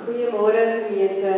Goeiemôre gemeente.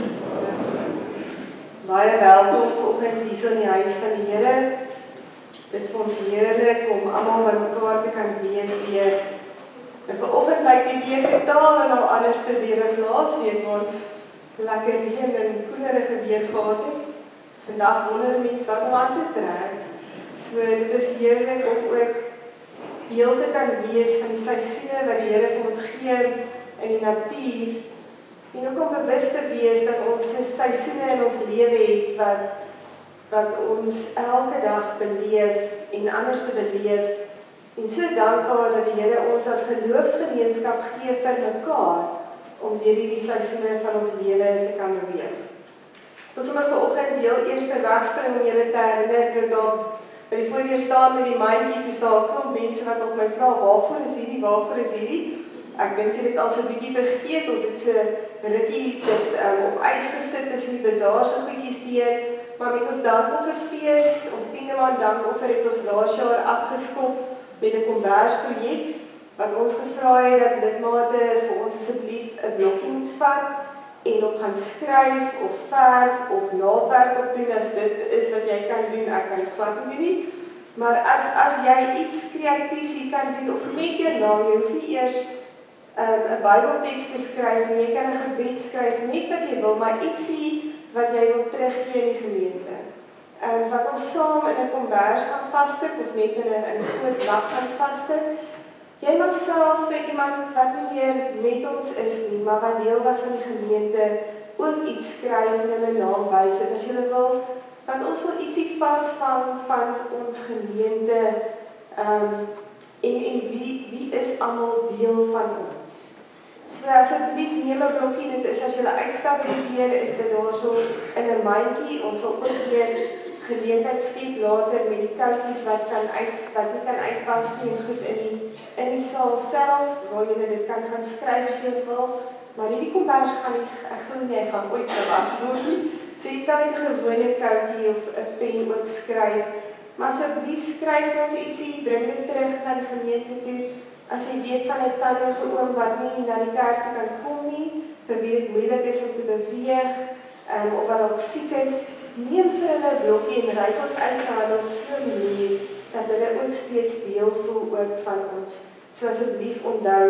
Baie welkom vanoggend hier so in die huis van die Here. Dit is vir ons heerlik om almal by mekaar te kan wees weer. En vanoggend lyk die weer totaal en al anders te weer as laasweek waar ons lekker reën en koelerige weer gehad het. Vandag wonder mense wat om aan te trek. So dit is heerlik om ook deel te kan wees van die seisoene wat die Here vir ons gee in die natuur. En ook om bewus te wees dat ons seisoene in ons lewe het wat ons elke dag beleef en anders te beleef. En so dankbaar dat die Here ons as geloofsgemeenskap gee vir mekaar om deur hierdie seisoene van ons lewe te kan beweeg. Ons moet vanoggend heel eers wegspring om julle te herinner dat daar by die voordeur staan met die mandjie, dis daar 'n klomp mense wat op my vra, waarvoor is hierdie? Ek dink jy het al so 'n bietjie vergeet, ons het so rukkie dit op ys gesit tussen die bazaar se goedjies deur, maar met ons dankoffer fees, ons 10de maand dankoffer het ons laas jaar afgeskop met 'n kombersprojek wat ons gevra het dat lidmate vir ons asseblief 'n blokkie moet vat en op gaan skryf of verf of naaldwerk op doen as dit is wat jy kan doen. Ek kan dit glad nie doen nie, maar as jy iets kreatiefs hier kan doen of net jou naam, jy hoef nie eers 'n Bybelteks te skryf nie, jy kan 'n gebed skryf, net wat jy wil, maar ietsie wat jy wil teruggee in die gemeente. Wat ons saam in 'n kombers gaan vassit of net in 'n groot lap gaan vassit. Jy mag selfs vir iemand wat nie meer met ons is nie, maar wat deel was van die gemeente, ook iets skryf en hulle naam bysit as jy wil, want ons wil ietsie vasvang van ons gemeente. En wie is almal deel van ons? So asseblief neem 'n blokkie, dit is as jy uitstap hier, is dit daarso in 'n mandjie. Ons sal ook weer geleentheid skep later met die koutjies wat nie kan uitwas nie en goed in die saal self, waar jy dit kan gaan skryf as jy wil. Maar hierdie kombers gaan nie, ek glo nie, hy gaan ooit gewas word nie. So jy kan net 'n gewone koutjie of 'n pen ook skryf. Maar asseblief skryf ons ietsie, bring dit terug na die gemeente toe. As jy weet van 'n tannie of 'n oom wat nie na die kerk kan kom nie, vir wie dit moeilik is om te beweeg, of wat dalk siek is, neem vir hulle 'n blokkie en ry tot uit na hulle op so 'n manier dat hulle ook steeds deel voel ook van ons. So asseblief onthou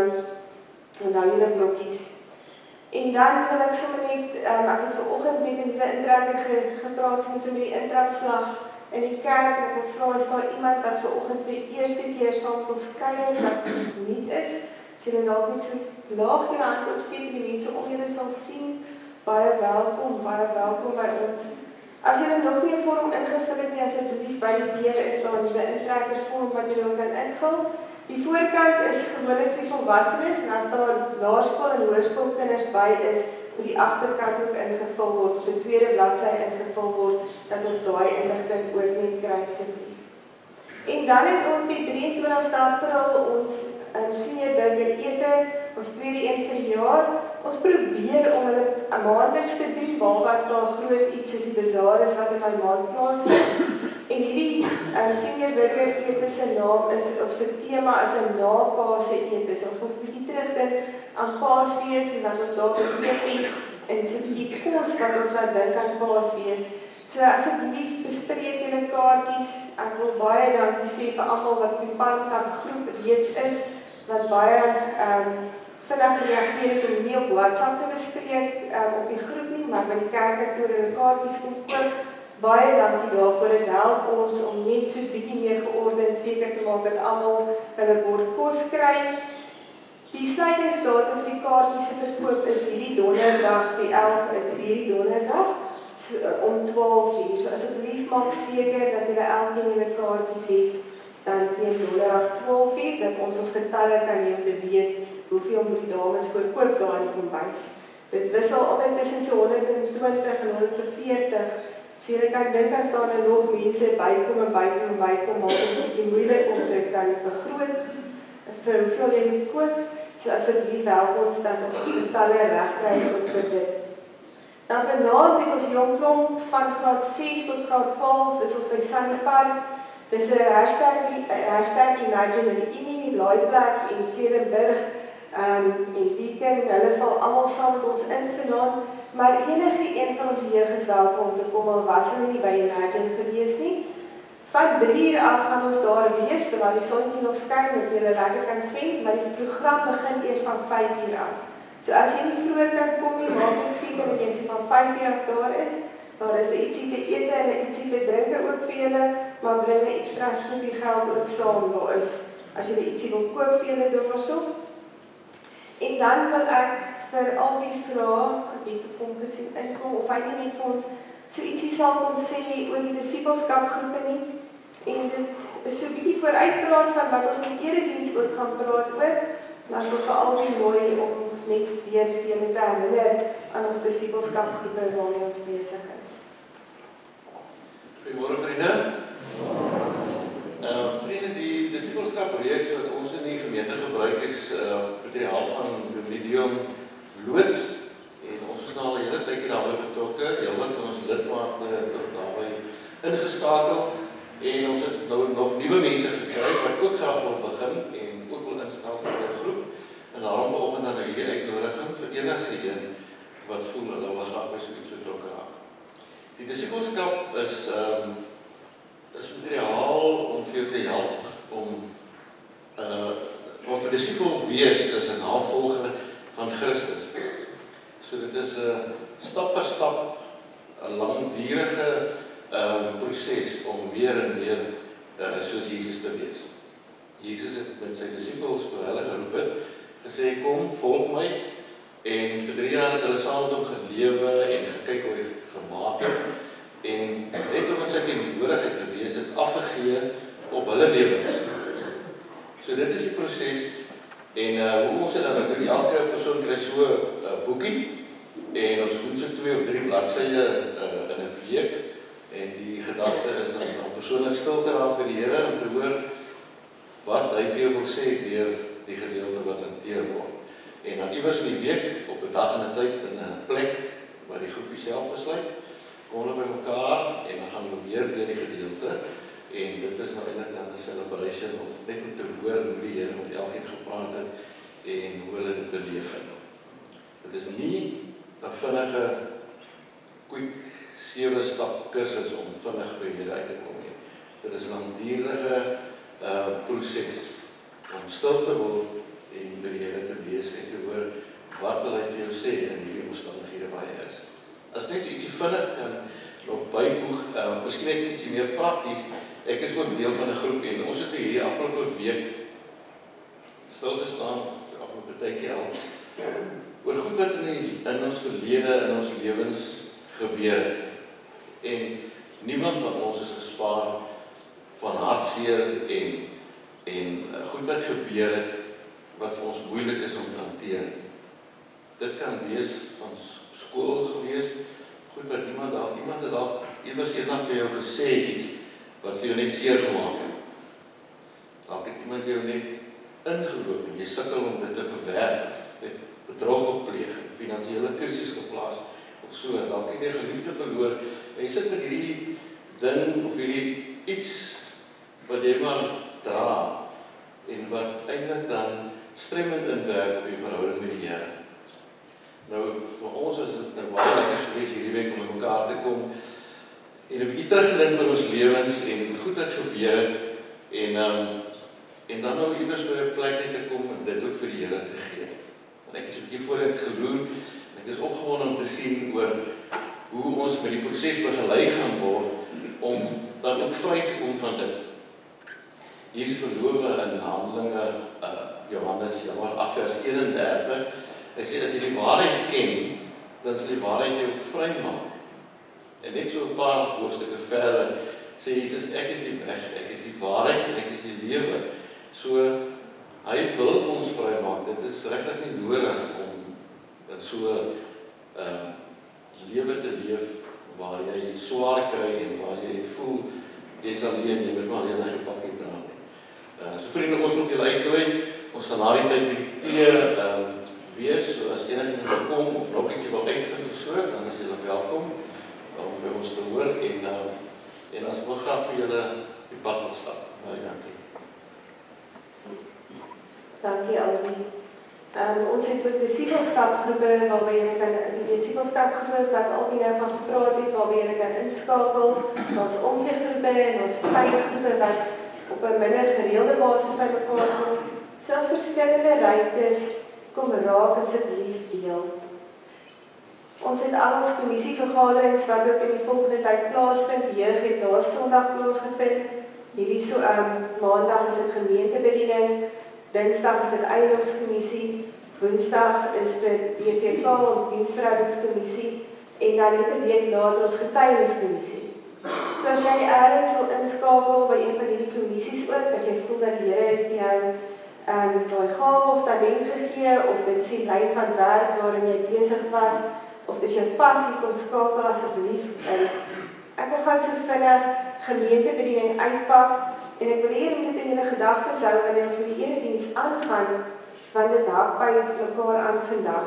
julle blokkies. En dan wil ek sommer net, ek het vanoggend met 'n nuwe intrekker gepraat, soos oor die intrapslag in die kerk, en ek wil vra, is daar iemand wat vanoggend vir die eerste keer saam met ons kuier, wat nuut is? As jy dalk net so laag in die hand opsteek, die mense om julle sal sien, baie welkom by ons. As jy nog nie 'n vorm ingevul het nie, asseblief by die deur is daar 'n nuwe intrekker vorm wat jy kan invul. Die voorkant is gewoonlik vir volwassenes, en as daar laerskool en hoërskoolkinders by is, moet die agterkant ook ingevul word, of 'n tweede bladsy ingevul word, dat ons daai inligting ook net kry asseblief. En dan het ons die 23ste April ons senior burger ete, ons tweede een vir die jaar. Ons probeer om hulle maandeliks te doen, behalwe as daar groot iets soos die bazaar is wat in my maand plaasvind. En hierdie senior burger ete se naam is, of sy tema is 'n na-Paase ete. So ons moet 'n bietjie terugdink aan Paasfees en dan ons daar eet en so 'n bietjie kos wat ons laat dink aan Paasfees. So asseblief bespreek julle kaartjies. Ek wil baie dankie sê vir almal wat op die Pankak groep reeds is, wat baie vinnig reageer het om nie op WhatsApp te bespreek op die groep nie, maar by die kerkkantoor hulle kaartjies kom koop. Baie dankie daarvoor, dit help ons om net so 'n bietjie meer geordend seker te maak dat almal hulle bord kos kry. Die sluitingsdatum vir die kaartjies se verkoop is hierdie donderdag, hierdie donderdag, so, om 12:00. So asseblief maak seker dat julle elkeen julle kaartjies het dan teen donderdag 12:00, dat ons getalle kan hê om te weet hoeveel moet die dames verkoop daar in die kombuis. Dit wissel altyd tussen so 120 en 140. So jy kan dink as daar nog mense bykom, maak dit 'n bietjie moeilik om te kan begroot vir hoeveel jy moet koop. So asseblief help ons dat ons getalle reg kry vir dit. Dan vanaand het ons jong klomp van graad 6 tot graad 12, is ons by Sandepark. Dis 'n hashtag Imagine in die Laaiplek en Vredenburg en Deacon, hulle val almal saam met ons in vanaand, maar enige een van ons jeug is welkom om te kom, al was hulle nie by Imagine gewees nie. Van 3 uur af gaan ons daar wees, terwyl die sonnetjie nog skyn en julle lekker kan swem, maar die program begin eers van 5 uur af. So as jy nie vroeër kan kom nie, maak net seker dat jy van 5 uur af daar is. Daar is ietsie te ete en ietsie te drinke ook vir julle, maar bring 'n ekstra snoepie geld ook saam daar is, as jy ietsie wil koop vir julle daarso. En dan wil ek vir al die vrae, ek weet of hom gesien inkom, of hy nie net vir ons so ietsie sal kom sê oor die disipelskapgroepe nie. En dit is so 'n bietjie vooruitpraat van wat ons met erediens ook gaan praat oor, maar ek wil vir albei mooi om net weer vir julle te herinner aan ons disipelskapgroepe waarmee ons besig is. Goeiemôre vriende. Vriende, die disipelskapreeks wat ons in die gemeente gebruik is materiaal van Medium Loods. En ons is nou al 'n hele tydjie daarby betrokke. Heelwat van ons lidmate het daarbey ingeskakel. En ons het nou nog nuwe mense gekry wat ook graag wil begin en ook wil inskakel by 'n groep. En daarom vanoggend dan hierdie uitnodiging vir enige een wat voel hulle wil graag by so iets betrokke raak. Die disipelskap is materiaal om vir jou te help om of 'n disipel wees is 'n navolger van Christus. So dit is 'n stap vir stap 'n langdurige proses om meer en meer soos Jesus te wees. Jesus het met sy disippels toe hulle geroep het, gesê kom, volg my, en vir 3 jaar het hulle saam met hom gelewe en gekyk hoe hy gemaak het, en net om in sy teenwoordigheid te wees, het afgegee op hulle lewens. So dit is die proses, en hoe ons dit dan doen, elke persoon kry so 'n boekie, en ons doen so 2 of 3 bladsye in 'n week, en die gedagte is om persoonlik stil te raak by die Here en te hoor wat hy vir jou wil sê deur die gedeelte wat hanteer word. En dan iewers in die week, op 'n dag en 'n tyd, in 'n plek waar die groepie self besluit, kom hulle by mekaar en dan gaan hulle weer deur die gedeelte, en dit is nou eintlik dan 'n celebration of net om te hoor hoe die Here met elkeen gepraat het en hoe hulle dit beleef het. Dit is nie 'n vinnige quick 7-stap kursus om vinnig by Here uit te kom nie. Dit is 'n langdurige proses om stil te word en by die Here te wees en te hoor wat wil hy vir jou sê in hierdie omstandighede waar jy is. As net ietsie vinnig kan nog byvoeg, miskien net ietsie meer prakties. Ek is ook deel van 'n groep en ons het hierdie afgelope week stil gestaan, afgelope tydjie al, oor goed wat in ons verlede, in ons lewens gebeur het. En niemand van ons is gespaar van hartseer en goed wat gebeur het, wat vir ons moeilik is om te hanteer. Dit kan wees van skool gewees, goed wat iemand het dalk iewers eendag vir jou gesê iets, wat vir jou net seer gemaak het. Dalk het iemand jou net ingeloop en jy sukkel om dit te verwerk, of het bedrog gepleeg, finansiële krisis geplaas, of so, dalk het jy 'n geliefde verloor, en jy sit met hierdie ding, of hierdie iets, wat jy maar dra, en wat eintlik dan stremmend inwerk op die verhouding met die Here. Nou, vir ons is dit nou baie lekker gewees hierdie week om met mekaar te kom, en 'n bietjie teruggedink oor ons lewens, en goed wat gebeur het, en dan nou iewers by 'n plek net te kom, en dit ook vir die Here te gee. En ek het so 'n bietjie vooruit geloer, en ek is opgewonde om te sien oor hoe ons met die proses begelei gaan word, om dan ook vry te kom van dit. Jesus beloof in Handelinge, Johannes 8 vers 31, hy sê, as jy die waarheid ken, dan sal die waarheid jou vry maak. En net so 'n paar hoofstukke verder, sê Jesus, ek is die weg, ek is die waarheid, en ek is die lewe. So, hy wil vir ons vry maak, dit is regtig nie nodig om in so lewe te leef, waar jy swaar kry, en waar jy voel, jy is alleen, jy moet maar alleen na die pakkie dra. So vriende, ons moet julle uitnooi, ons gaan na die tyd met die tee wees, so as enige iemand kom, of nog iets wil uitvind of so, dan is julle welkom, om by ons te hoor, en as wil graag met julle die pad wil stap. Baie dankie. Dankie Alwin. Ons het ook disipelskapgroepe waarby jy kan die disipelskapgroepe wat albei nou van gepraat het, waarby jy kan inskakel. Ons omgegroepe en ons kleingroepe wat op 'n minder gereelde basis by mekaar kom. So as verskillende ruimtes kom raak asseblief deel. Ons het al ons kommissievergaderings wat ook in die volgende tyd plaasvind. Jeug het laas Sondag plaasgevind. Hierdie Maandag is dit gemeentebediening. Dinsdag is dit eiendomskommissie, Woensdag is dit DVK, ons diensverhoudingskommissie, en dan net 'n week later ons getuieniskommissie. So as jy ergens wil inskakel by een van hierdie kommissies ook, as jy voel dat die Here het vir jou daai gawe of talent gegee, of dit is die lyn van werk waarin jy besig was, of dit is jou passie, kom skakel asseblief in. Ek wil gou so vinnig gemeentebediening uitpak. En ek wil hier met in julle gedagtes hou wanneer ons met die erediens aangaan, want dit hak by mekaar aan vandag.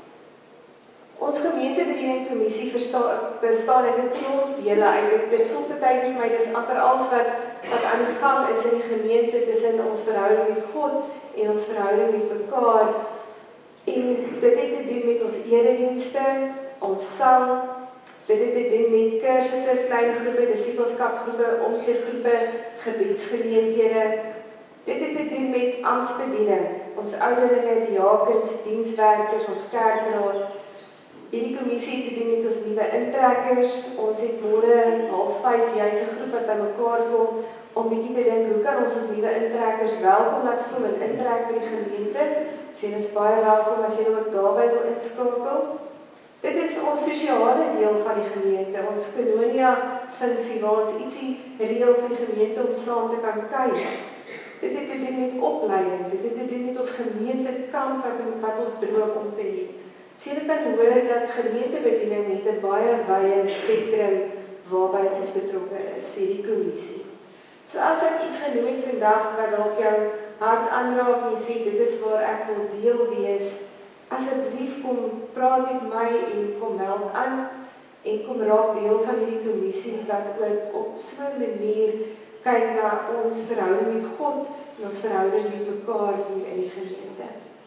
Ons gemeentebedieningkommissie bestaan uit 'n klomp dele uit. Dit voel baie vir my dis amper alles wat aan die gang is in die gemeente tussen ons verhouding met God en ons verhouding met mekaar. En dit het te doen met ons eredienste, ons sang. Dit het te doen met kursusse, klein groepe, disipelskapgroepe, omgegroepe, gebiedsgeleenthede. Dit het te doen met amptsbediening, ons ouderlinge, diakens, dienswerkers, ons kerkraad. Hierdie kommissie het te doen met ons nuwe intrekkers. Ons het môre 4:30 juis 'n groep wat bymekaar kom om bietjie te dink hoe kan ons nuwe intrekkers welkom laat voel en intrek by die gemeente. Sien is baie welkom as jy ook daarby wil inskakel. Dit is ons sosiale deel van die gemeente, ons Koinonia funksie waar ons ietsie reël vir die gemeente om saam te kan kuier. Dit het te doen met opleiding, dit het te doen met ons gemeentekamp wat ons droom om te hê. So jy kan hoor dat gemeentebediening het 'n baie wye spektrum waarby ons betrokke is, hierdie kommissie. So as ek iets genoem het vandag wat dalk jou hart aanraak en jy sê dit is waar ek wil deel wees, asseblief kom praat met my en kom help aan en kom raak deel van hierdie kommissie wat ook op so 'n manier kyk na ons verhouding met God en ons verhouding met mekaar hier in die gemeente.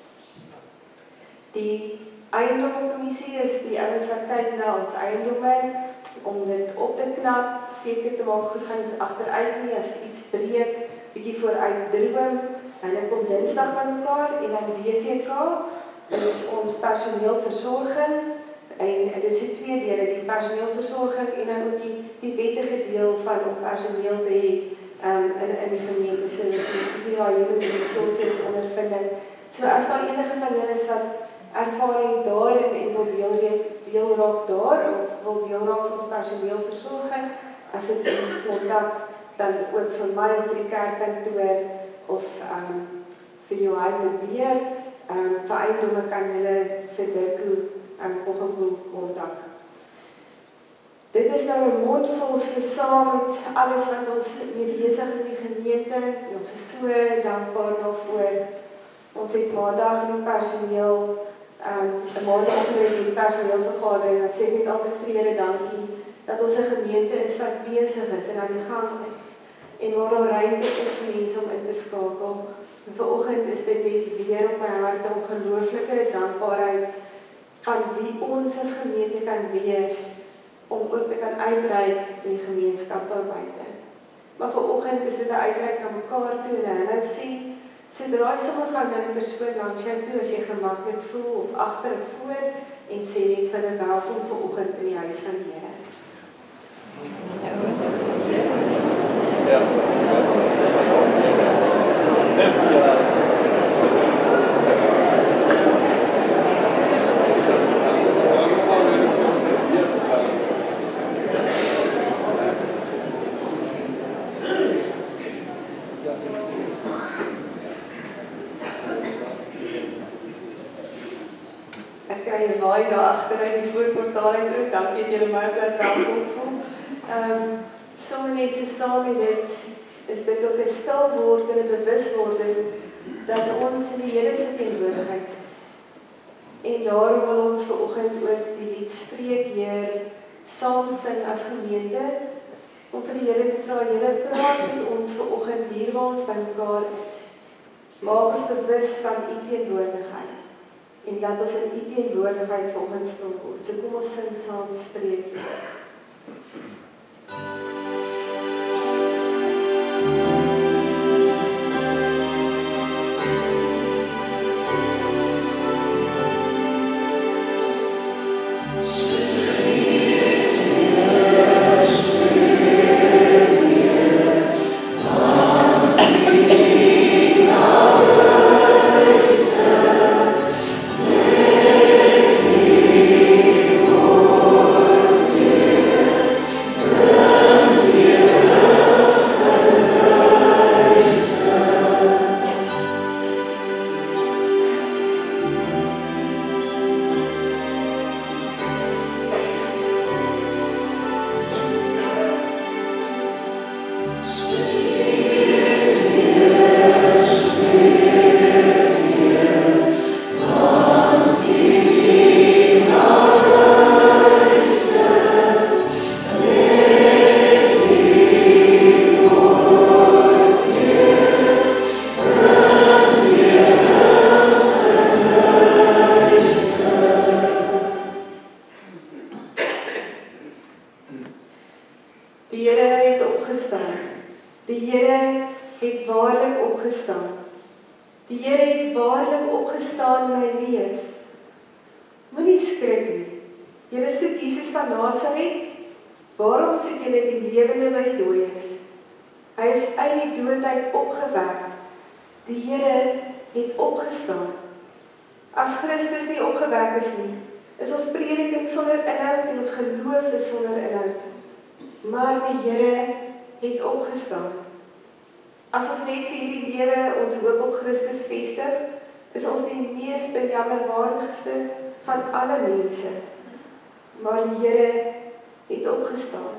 Die eiendommekommissie is die ouens wat kyk na ons eiendomme om dit op te knap, seker te maak goed gaan agteruit nie as iets breek, bietjie vooruit droom. Hulle kom Dinsdag by mekaar en dan DVK is ons personeelversorging en dit is die twee dele, die personeelversorging en dan ook die wettige deel van om personeel te hê in die gemeente, so die human resources ondervinding. So as daar enige van julle is wat ervaring daarin en wil deel raak daar of wil deel raak van ons personeelversorging, asseblief kontak dan ook vir my of vir die kerkkantoor of vir Johan de Beer. Vir eiendomme kan julle vir Dirko kontak. Dit is nou 'n mondvol so saam met alles wat ons mee besig is in die gemeente. Ons is so dankbaar daarvoor. Ons het maandag die personeel 'n maandagoggend in die personeelvergadering en sê net altyd vir Here dankie dat ons 'n gemeente is wat besig is en aan die gang is en waar daar ruimte is vir mense om in te skakel. En vanoggend is dit net weer op my hart 'n ongelooflike dankbaarheid van wie ons as gemeente kan wees om ook te kan uitreik in die gemeenskap daar buite. Maar vanoggend is dit 'n uitreik na mekaar toe en 'n hallo sien. So draai sommer gaan na 'n persoon langs jou toe as jy gemaklik voel of agter of voor en sê net vir hulle welkom vanoggend in die huis van die Here. Ja. Ek kry 'n waai daar agteruit die voorportaal en ook dankie dat julle my ook welkom voel. Sommer net so saam met dit is dit ook 'n stil word en 'n bewuswording dat ons in die Here se teenwoordigheid is. En daarom wil ons vanoggend ook die lied Spreek Heer saam sing as gemeente om vir die Here te vra, Here, praat met ons vanoggend hier waar ons bymekaar is. Maak ons bewus van u teenwoordigheid. en laat ons in U teenwoordigheid vanoggend stil word. So kom ons sing saam Spreuke. Die Here het opgestaan. Die Here het waarlik opgestaan. Die Here het waarlik opgestaan en hy leef. Moenie skrik nie. Julle soek Jesus van Nasaret. Waarom soek julle die lewende by die dooies? Hy is uit die dood uit opgewek. Die Here het opgestaan. As Christus nie opgewek is nie, is ons prediking sonder inhoud en ons geloof is sonder inhoud. Maar die Here het opgestaan. As ons net vir hierdie lewe ons hoop op Christus vestig, is ons die mees bejammerwaardigste van alle mense. Maar die Here het opgestaan.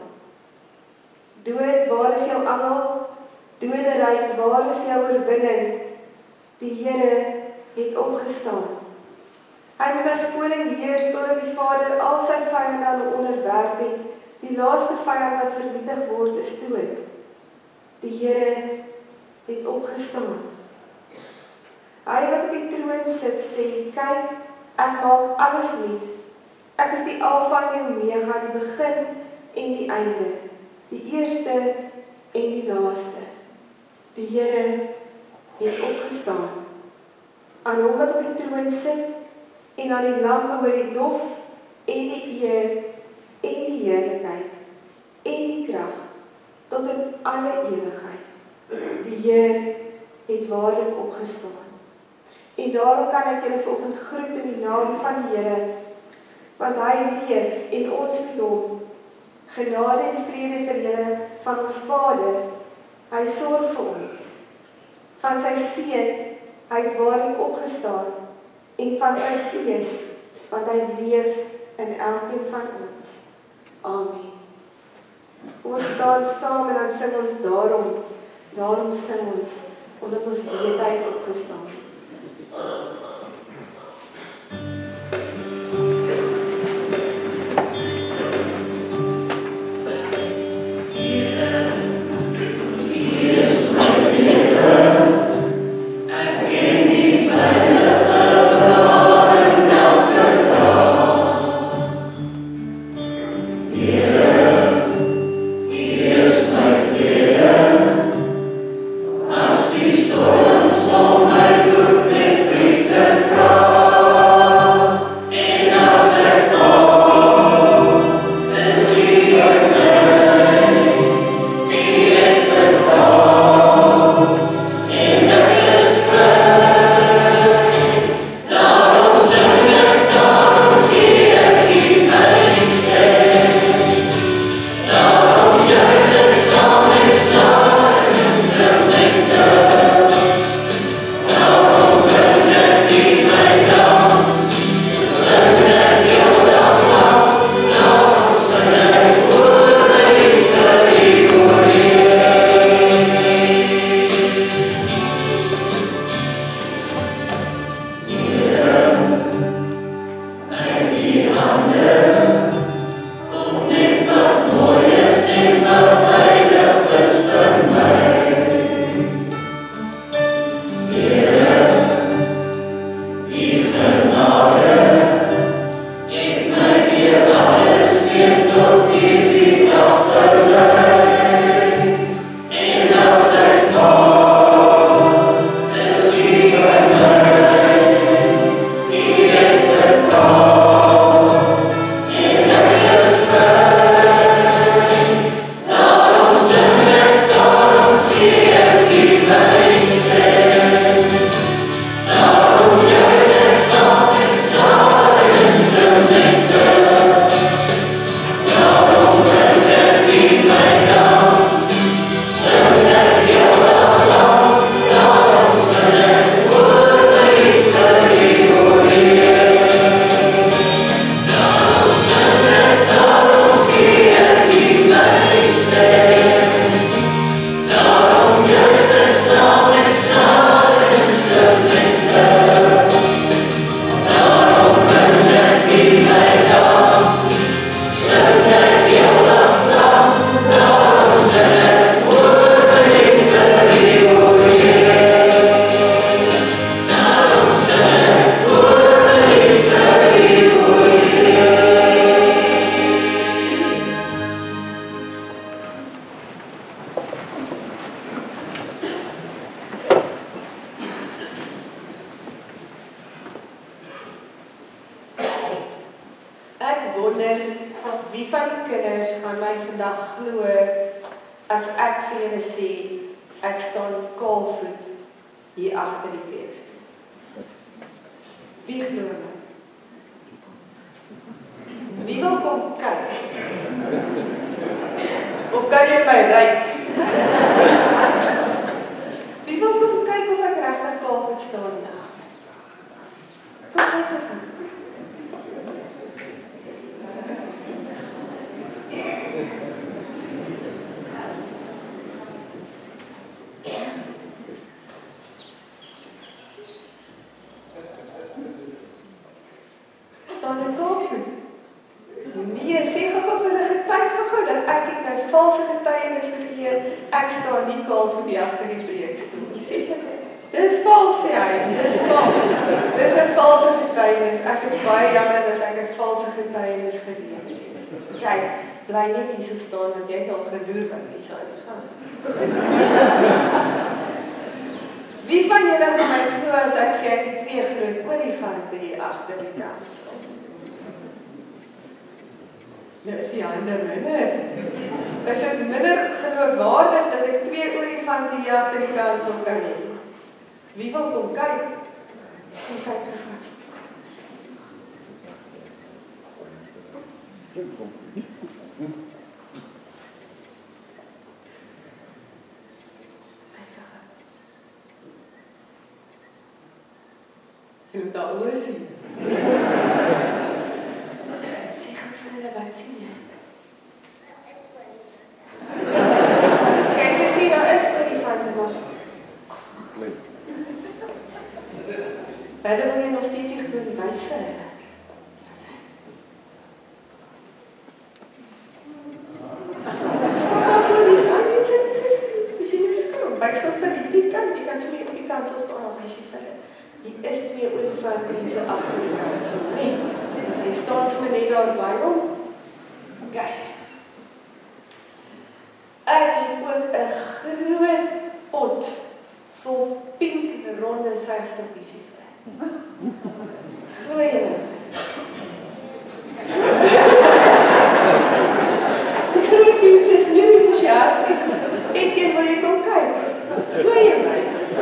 Dood, waar is jou angel? Doderyk, waar is jou oorwinning? Die Here het opgestaan. Hy moet as koning heers totdat die Vader al sy vyande aan hom onderwerp het. Die laaste vyand wat vernietig word is dood. Die Here het opgestaan. Hy wat op die troon sit sê, kyk, ek maak alles nuut. Ek is die Alfa en die Omega, die begin en die einde, die eerste en die laaste. Die Here het opgestaan. Aan hom wat op die troon sit en aan die Lam behoort die lof en die eer en die heerlikheid en die krag tot in alle ewigheid. Die Heer het waarlik opgestaan. En daarom kan ek julle vanoggend groet in die naam van die Here, want hy leef en ons met hom. Genade en vrede vir julle van ons Vader. Hy sorg vir ons. Van sy Seun, hy het waarlik opgestaan, en van sy Gees, want hy leef in elkeen van ons. Amen. Ons staan saam en dan sing ons daarom sing ons, omdat ons weet hy het opgestaan. Storms on my wonder, wie van die kinders gaan my vandag glo as ek vir julle sê, ek staan kaalvoet hier agter die preekstoel. Wie glo my? Wie wil kom kyk? Of kan jy my ryk? Wie wil kom kyk of ek regtig kaalvoet staan hier agter? Kom kyk gegaan. Ek staan nie kaalvoet hier agter die preekstoel. Dis vals, sê hy. Dis vals. Dis 'n valse getuienis. Ek is baie jammer dat ek 'n valse getuienis gegee het. Kyk, bly net hier so staan want jy het al gedoer wat jy sou gaan. Wie van julle gaan my glo as ek sê ek het 2 groot olifante hier agter die kansel? Nou is die hande minder. Is dit minder geloofwaardig dat ek 2 olifante hier agter die kansel kan hê? Wie wil kom kyk? Kom kyk gegaan. Kyk gegaan. Jy moet daar oor sien. Wat sien jy? Kijk, sy sê, daar is olifante, maar... Verder wil jy nog steeds die groen wys vir hulle. Staan daar voor die kant, jy sê nie gesien, jy nie skroom. Wys nog vir die kant, jy kan so nie op die kant sal staan, al wys jy vir hulle. Hier is 2 olifante hier so agter die kant, so nie. Sy staan so net daar by hom. Kijk, ek het ook 'n groot pot vol pink ronde suikerstokkies hier. Glo julle? Die groot mens is nie enthousiasties. Ek wil jy kom kyk. Glo jy my?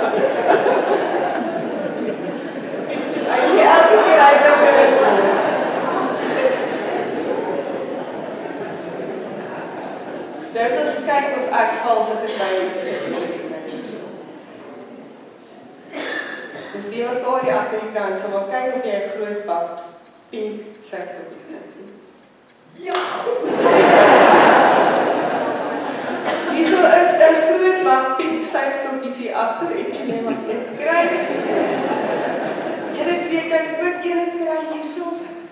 Ek sê elke keer hy kan weer Laat ons kyk of ek valse getuienis het. Dis die wat daar hier agter die kant, maar kyk of jy 'n groot pak pink suikerstokkies kan sien. Ja! Hierso is 'n groot pak pink suikerstokkies hier agter en jy mag dit kry. Julle twee kan ook julle kry hierso.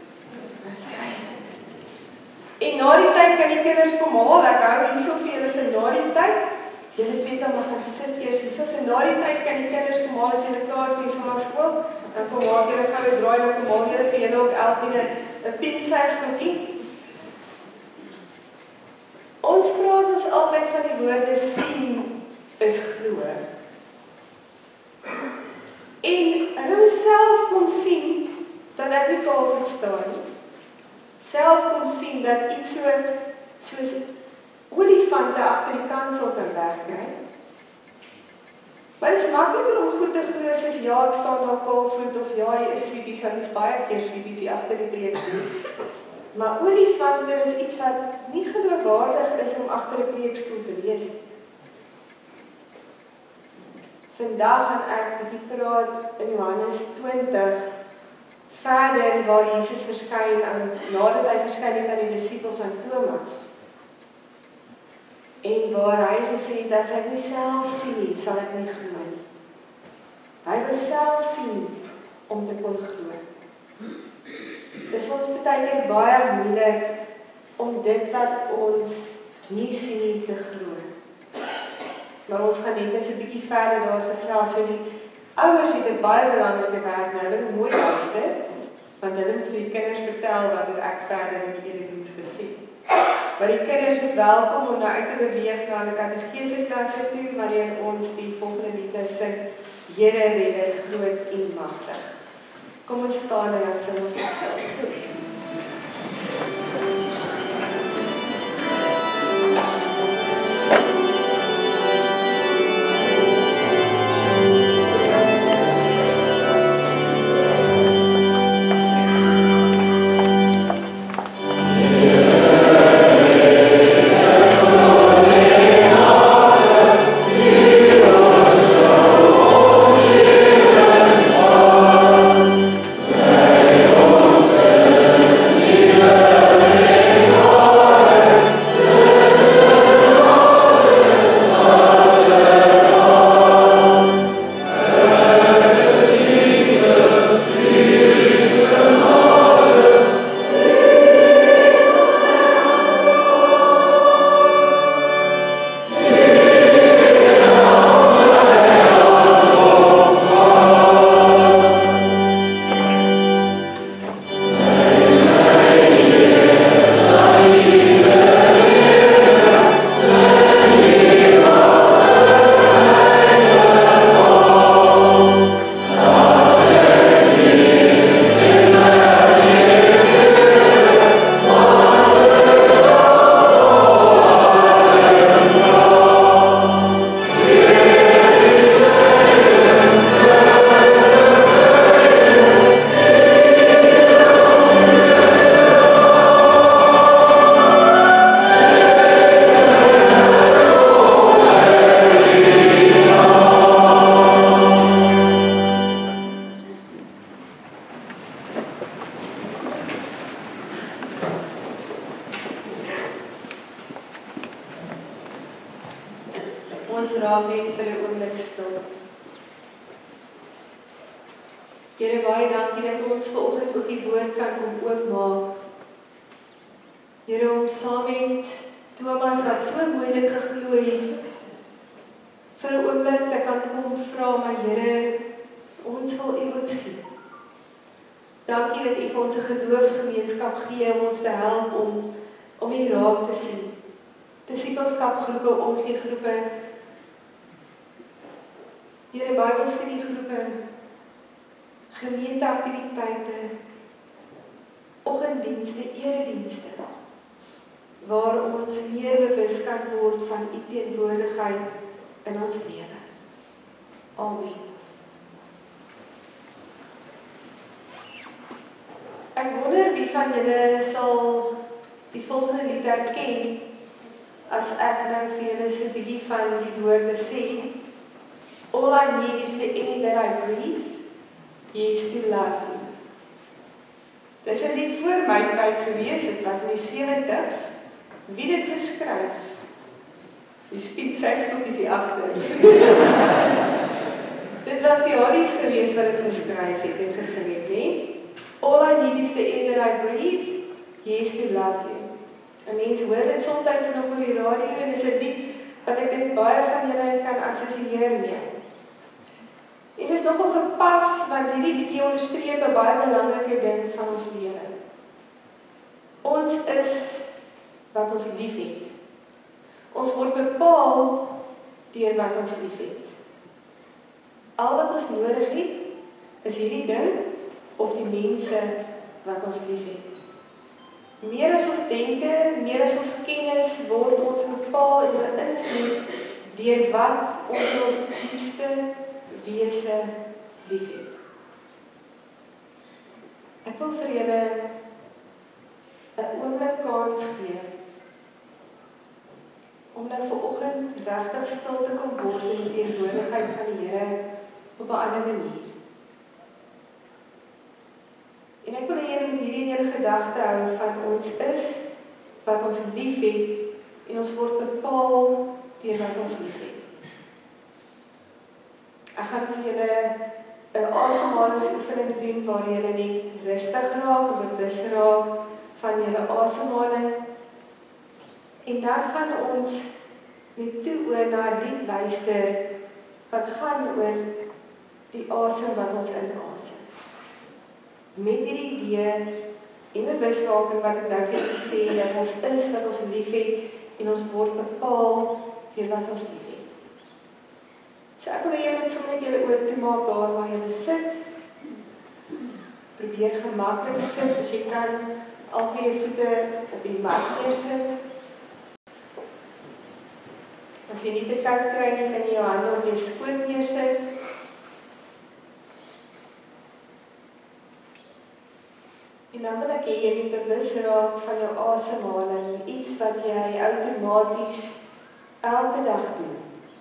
En na die tyd kan die kinders kom haal, ek hou hierso vir julle vir na die tyd. Julle twee kan maar gaan sit eers hierso, so na die tyd kan die kinders kom haal as julle klaar is met sonnaarskool. Dan kom maak julle gou 'n draai, dan kom haal julle vir julle op elkeen 'n pink suikerstokkie. Ons praat ons altyd van die woorde sien is glo. En hulle self kom sien dat ek nie kaal verstaan nie. Self kom sien dat iets soos olifante agter die kansel kan wegkry. Maar dit is makliker om goed te glo soos ja, ek staan daar kaalvoet of ja, jy is sweeties, want dit is baie keer sweeties hier agter die preekstoel. Maar olifante is iets wat nie geloofwaardig is om agter 'n preekstoel te lees. Vandag gaan ek 'n bietjie praat in Johannes 20 verder waar Jesus verskyn nadat hy verskyn het aan die disippels aan Thomas. En waar hy gesê het as ek nie self sien nie, sal ek nie glo nie. Hy wil self sien om te kon glo. Dit is ons baie keer baie moeilik om dit wat ons nie sien nie te glo. Maar ons gaan net 'n bietjie verder daar gesels. So die ouers het 'n baie belangrike werk nou, hulle moet mooi luister, want hulle moet vir die kinders vertel wat ek verder in die erediens gesien. Maar die kinders is welkom om nou uit te beweeg na hulle katekese klasse toe, wanneer ons die volgende liedere sing, Here redder groot en magtig. Kom ons staan en dan sing ons dit self. ons raak net vir 'n oomblik stil. Here, baie dankie dat ons vanoggend ook die woord kan kom oopmaak. Here, om saam met Thomas wat so moeilik geglo het, vir 'n oomblik te kan kom vra, maar Here, ons wil U ook sien. Dankie dat U vir ons 'n geloofsgemeenskap gee om ons te help om U raak te sien. Disipelskapgroepe, omgegroepe, Here, Bybelstudiegroepe, gemeenteaktiwiteite, oggenddienste, eredienste, waar ons meer bewus kan word van U teenwoordigheid in ons lewe. Amen. Ek wonder wie van julle sal die volgende lied herken as ek nou vir julle so 'n bietjie van die woorde sê. All I need is the air that I breathe, yes to love you. Dis 'n lied voor my tyd gewees, dit was in die 70's. Wie dit geskryf? Die spietsekstokkies hier agter. Dit was die Hollies gewees wat dit geskryf het en gesing het, nee? All I need is the air that I breathe, yes to love you. 'n Mens hoor dit soms nog op die radio en dis 'n lied wat ek dit baie van julle kan assosieer mee. En dit is nogal gepas want hierdie liedjie onderstreep 'n baie belangrike ding van ons lewe. Ons is wat ons liefhet. Ons word bepaal deur wat ons liefhet. Al wat ons nodig het, is hierdie ding of die mense wat ons liefhet. Meer as ons denke, meer as ons kennis, word ons bepaal en beïnvloed deur wat ons in ons diepste wese liefhet. Ek wil vir julle 'n oomblik kans gee om nou vanoggend regtig stil te kom word in die teenwoordigheid van die Here op 'n ander manier. En ek wil hê met hierdie in julle gedagte hou van ons is wat ons liefhet en ons word bepaal deur wat ons liefhet. Ek gaan vir julle 'n asemhalingsoefening doen waar julle net rustig raak en bewus raak van julle asemhaling. En dan gaan ons net toe na 'n lied luister wat gaan oor die asem wat ons inasem. Met hierdie idee en bewusmaking wat ek nou vir julle gesê het, dat ons is wat ons liefhet en ons word bepaal deur wat ons liefhet. So ek wil hê julle moet sommer julle oë toemaak daar waar julle sit. Probeer gemaklik sit as jy kan, al twee voete op die mat neersit. As jy nie te koud kry nie, kan jy jou hande op jou skoot neersit. En dan wil ek hê jy moet bewus raak van jou asemhaling, iets wat jy outomaties elke dag doen.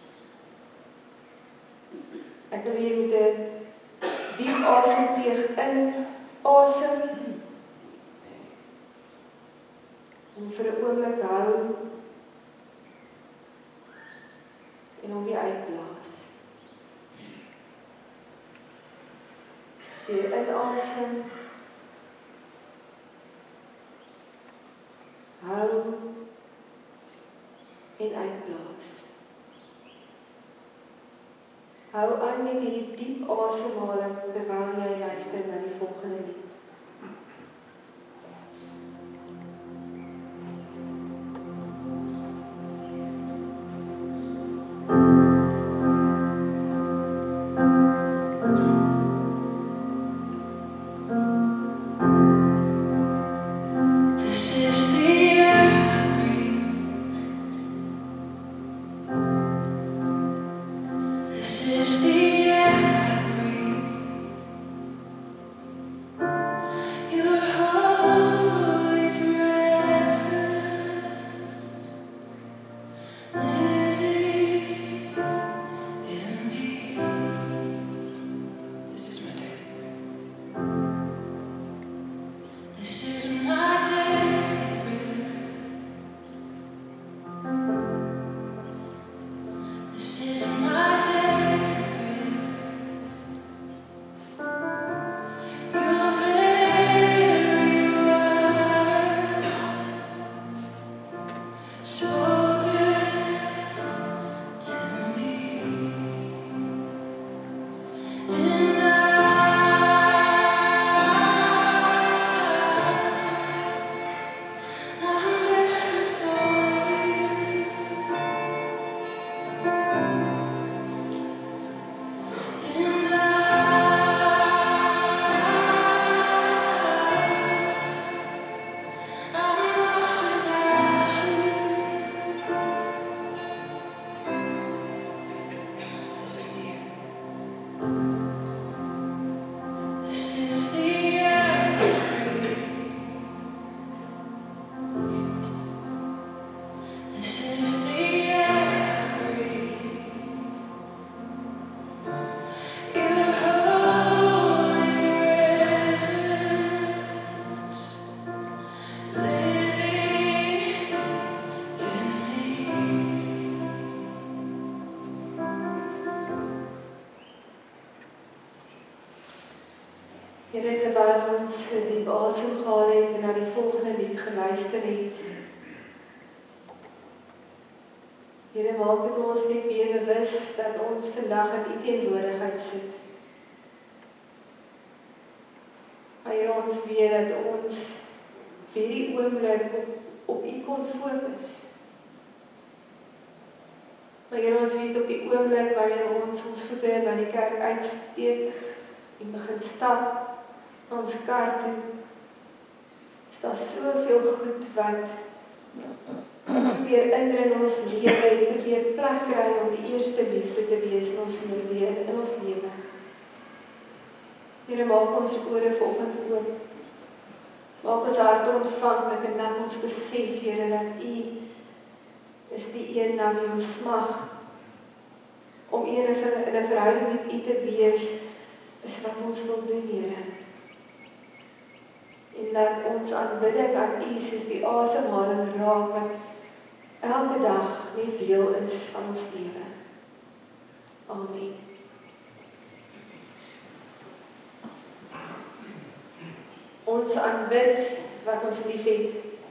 Ek wil hê jy moet 'n diep asemteug inasem en vir 'n oomblik hou en hom weer uitblaas. Weer inasem, hou en uitblaas. Hou aan met hierdie diep asemhaling terwyl jy luister na die volgende lied. This is the air I breathe. asemgehaal het en na die volgende lied geluister het. Here, maak dit ons net weer bewus dat ons vandag in U teenwoordigheid sit. Here, ons weet dat ons vir die oomblik op U kon fokus. Maar Here, ons weet op die oomblik wanneer ons voete by die kerk uitsteek en begin stap na ons kar toe, is daar soveel goed wat weer indring in ons lewe en probeer plek kry om die eerste liefde te wees in ons lewe. Here, maak ons ore vanoggend oop. Maak ons harte ontvanklik en laat ons besef, Here, dat U is die een na wie ons smag. Om in 'n verhouding met U te wees, is wat ons wil doen, Here. En laat ons aanbidding aan U soos die asemhaling raak wat elke dag net deel is van ons lewe. Amen. Ons aanbid wat ons liefhet.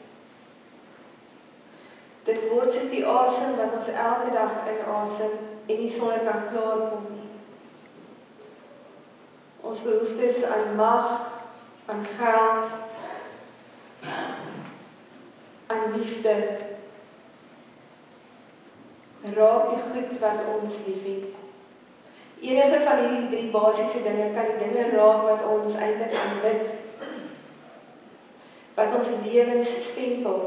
Dit word soos die asem wat ons elke dag inasem en nie sonder kan klaarkom nie. Ons behoeftes aan mag, aan geld, aan liefde, raak die goed wat ons liefhet. Enige van hierdie 3 basiese dinge kan die dinge raak wat ons eintlik aanbid, wat ons lewens stempel.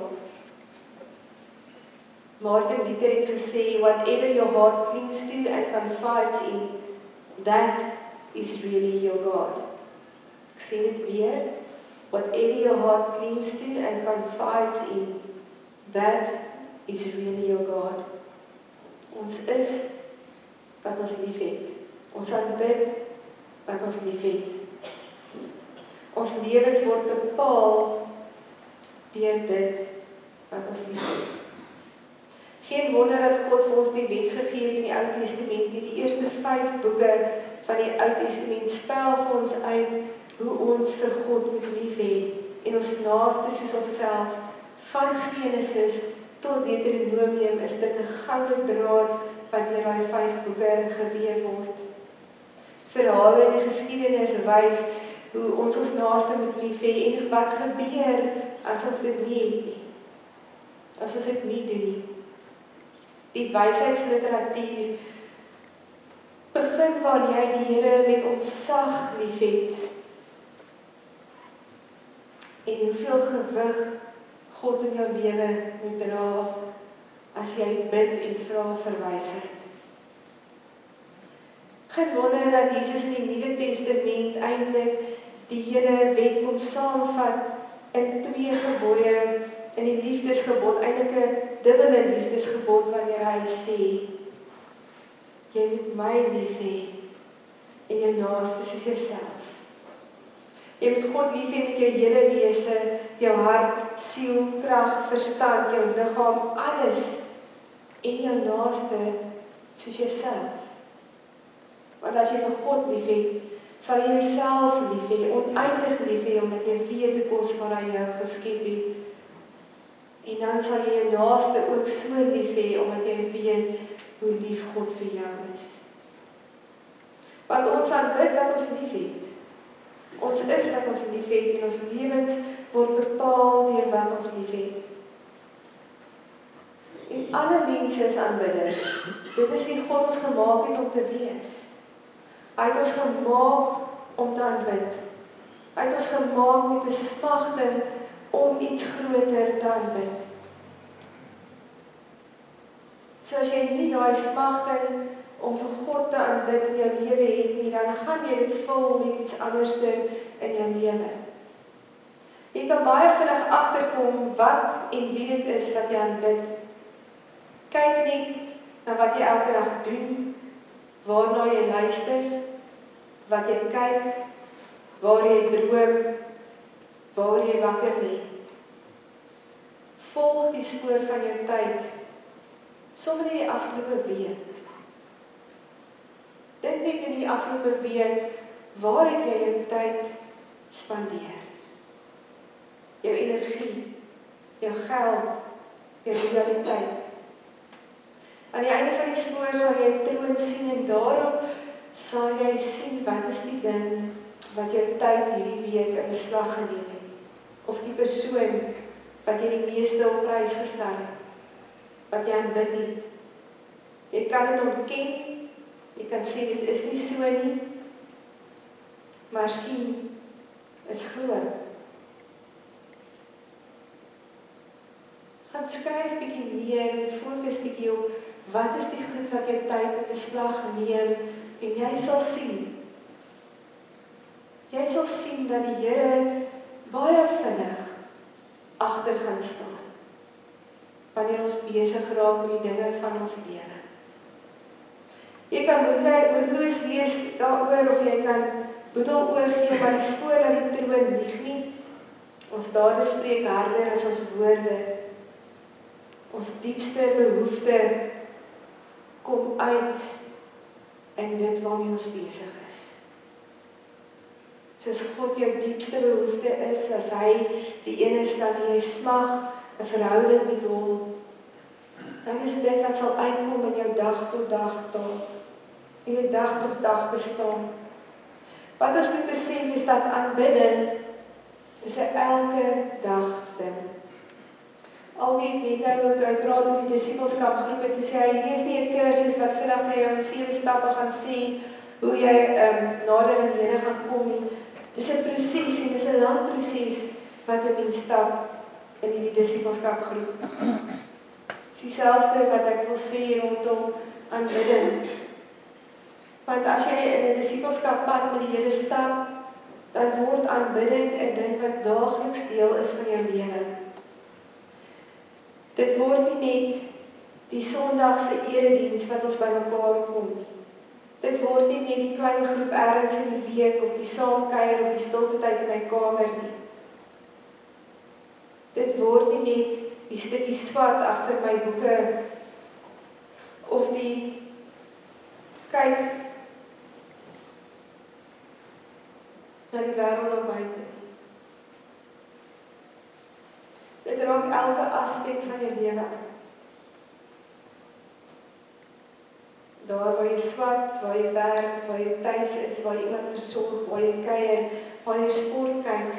Martin Luther het gesê, whatever your heart clings to and confides in, that is really your God. Ek sê dit weer, whatever your heart clings to and confides in, that is really your God. Ons is wat ons liefhet. Ons aanbid wat ons liefhet. Ons lewens word bepaal deur dit wat ons liefhet. Geen wonder dat God vir ons die wet gegee het in die Ou Testament. Die eerste 5 boeke van die Ou Testament spel vir ons uit hoe ons vir God moet lief hê en ons naaste soos onsself. Van Genesis tot Deuteronomium is dit 'n goue draad wat deur daai 5 boeke gewewe word. Verhale in die geskiedenis wys hoe ons naaste moet lief hê en wat gebeur as ons dit nie het nie. As ons dit nie doen nie. Die wysheidsliteratuur begin waar jy die Here met ontzag liefhet. En hoeveel gewig God in jou lewe moet dra as jy bid en vra vir wysheid. Geen wonder dat Jesus in die Nuwe Testament eintlik die hele wet kom saamvat in 2 gebooie, in die liefdesgebod, eintlik 'n dubbele liefdesgebod wanneer hy sê, jy moet my lief hê en jou naaste soos jouself. Jy moet God lief hê met jou hele wese, jou hart, siel, krag, verstand, jou liggaam, alles en jou naaste soos jouself. Want as jy vir God lief het, sal jy jouself lief hê, oneindig lief hê, omdat jy weet hoe kosbaar hy jou geskep het. En dan sal jy jou naaste ook so lief hê, omdat jy weet hoe lief God vir jou is. Want ons aanbid wat ons lief het. Ons is wat ons lief het en ons lewens word bepaal deur wat ons lief het. En alle mense is aanbidders. Dit is wie God ons gemaak het om te wees. Hy het ons gemaak om te aanbid. Hy het ons gemaak met 'n smagting om iets groter te aanbid. So as jy nie daai smagting om vir God te aanbid in jou lewe het nie, dan gaan jy dit vul met iets anders in jou lewe. Jy kan baie vinnig agterkom wat en wie dit is wat jy aanbid. Kyk net na wat jy elke dag doen, waarna jy luister, wat jy kyk, waar jy droom, waar jy wakker lê. Volg die spoor van jou tyd, sommer in die afgelope week. Dink net in die afgelope week, waar het jy jou tyd spandeer? jou energie, jou geld, jou loyaliteit. Aan die einde van die spoor sal jy 'n troon sien en daarop sal jy sien wat is die ding wat jou tyd hierdie week in beslag geneem het. Of die persoon wat jy die meeste op prys gestel het, wat jy aanbid het. Jy kan dit ontken, jy kan sê dit is nie so nie, maar sien is glo. Gaan skryf bietjie neer en fokus bietjie op wat is die goed wat jou tyd in beslag neem en jy sal sien. Jy sal sien dat die Here baie vinnig agter gaan staan wanneer ons besig raak met die dinge van ons lewe. Jy kan moedeloos wees daaroor of jy kan boedel oorgee, maar die spoor dat die troon lieg nie. Ons dade spreek harder as ons woorde. Ons diepste behoefte kom uit in dit waarmee ons besig is. Soos God jou diepste behoefte is, as hy die een is dan jy smag 'n verhouding met hom, dan is dit wat sal uitkom in jou dag tot dag taak, in jou dag tot dag bestaan. Wat ons moet besef is dat aanbidding is 'n elke dag ding. Alweer net nou ek praat oor die disipelskap groep en sê hy hierdie is nie 'n kursus wat vandag vir jou in 7 stappe gaan sê hoe jy nader aan die Here gaan kom nie. Dis 'n proses en dis 'n lang proses wat 'n mens stap in hierdie disipelskap groep. Dis dieselfde wat ek wil sê rondom aanbidding. Want as jy in 'n disipelskap pad met die Here stap, dan word aanbidding 'n ding wat daagliks deel is van jou lewe. Dit word nie net die Sondagse erediens wat ons bymekaar kom nie. Dit word nie net die klein groep ergens in die week of die saamkuier of die stilte tyd in my kamer nie. Dit word nie net die stukkie swart agter my boeke of die kyk na die wêreld daar buite. Dit raak elke aspek van jou lewe aan. Daar waar jy swat, waar jy werk, waar jy tuis is, waar jy iemand versorg, waar jy kuier, waar jy sport kyk.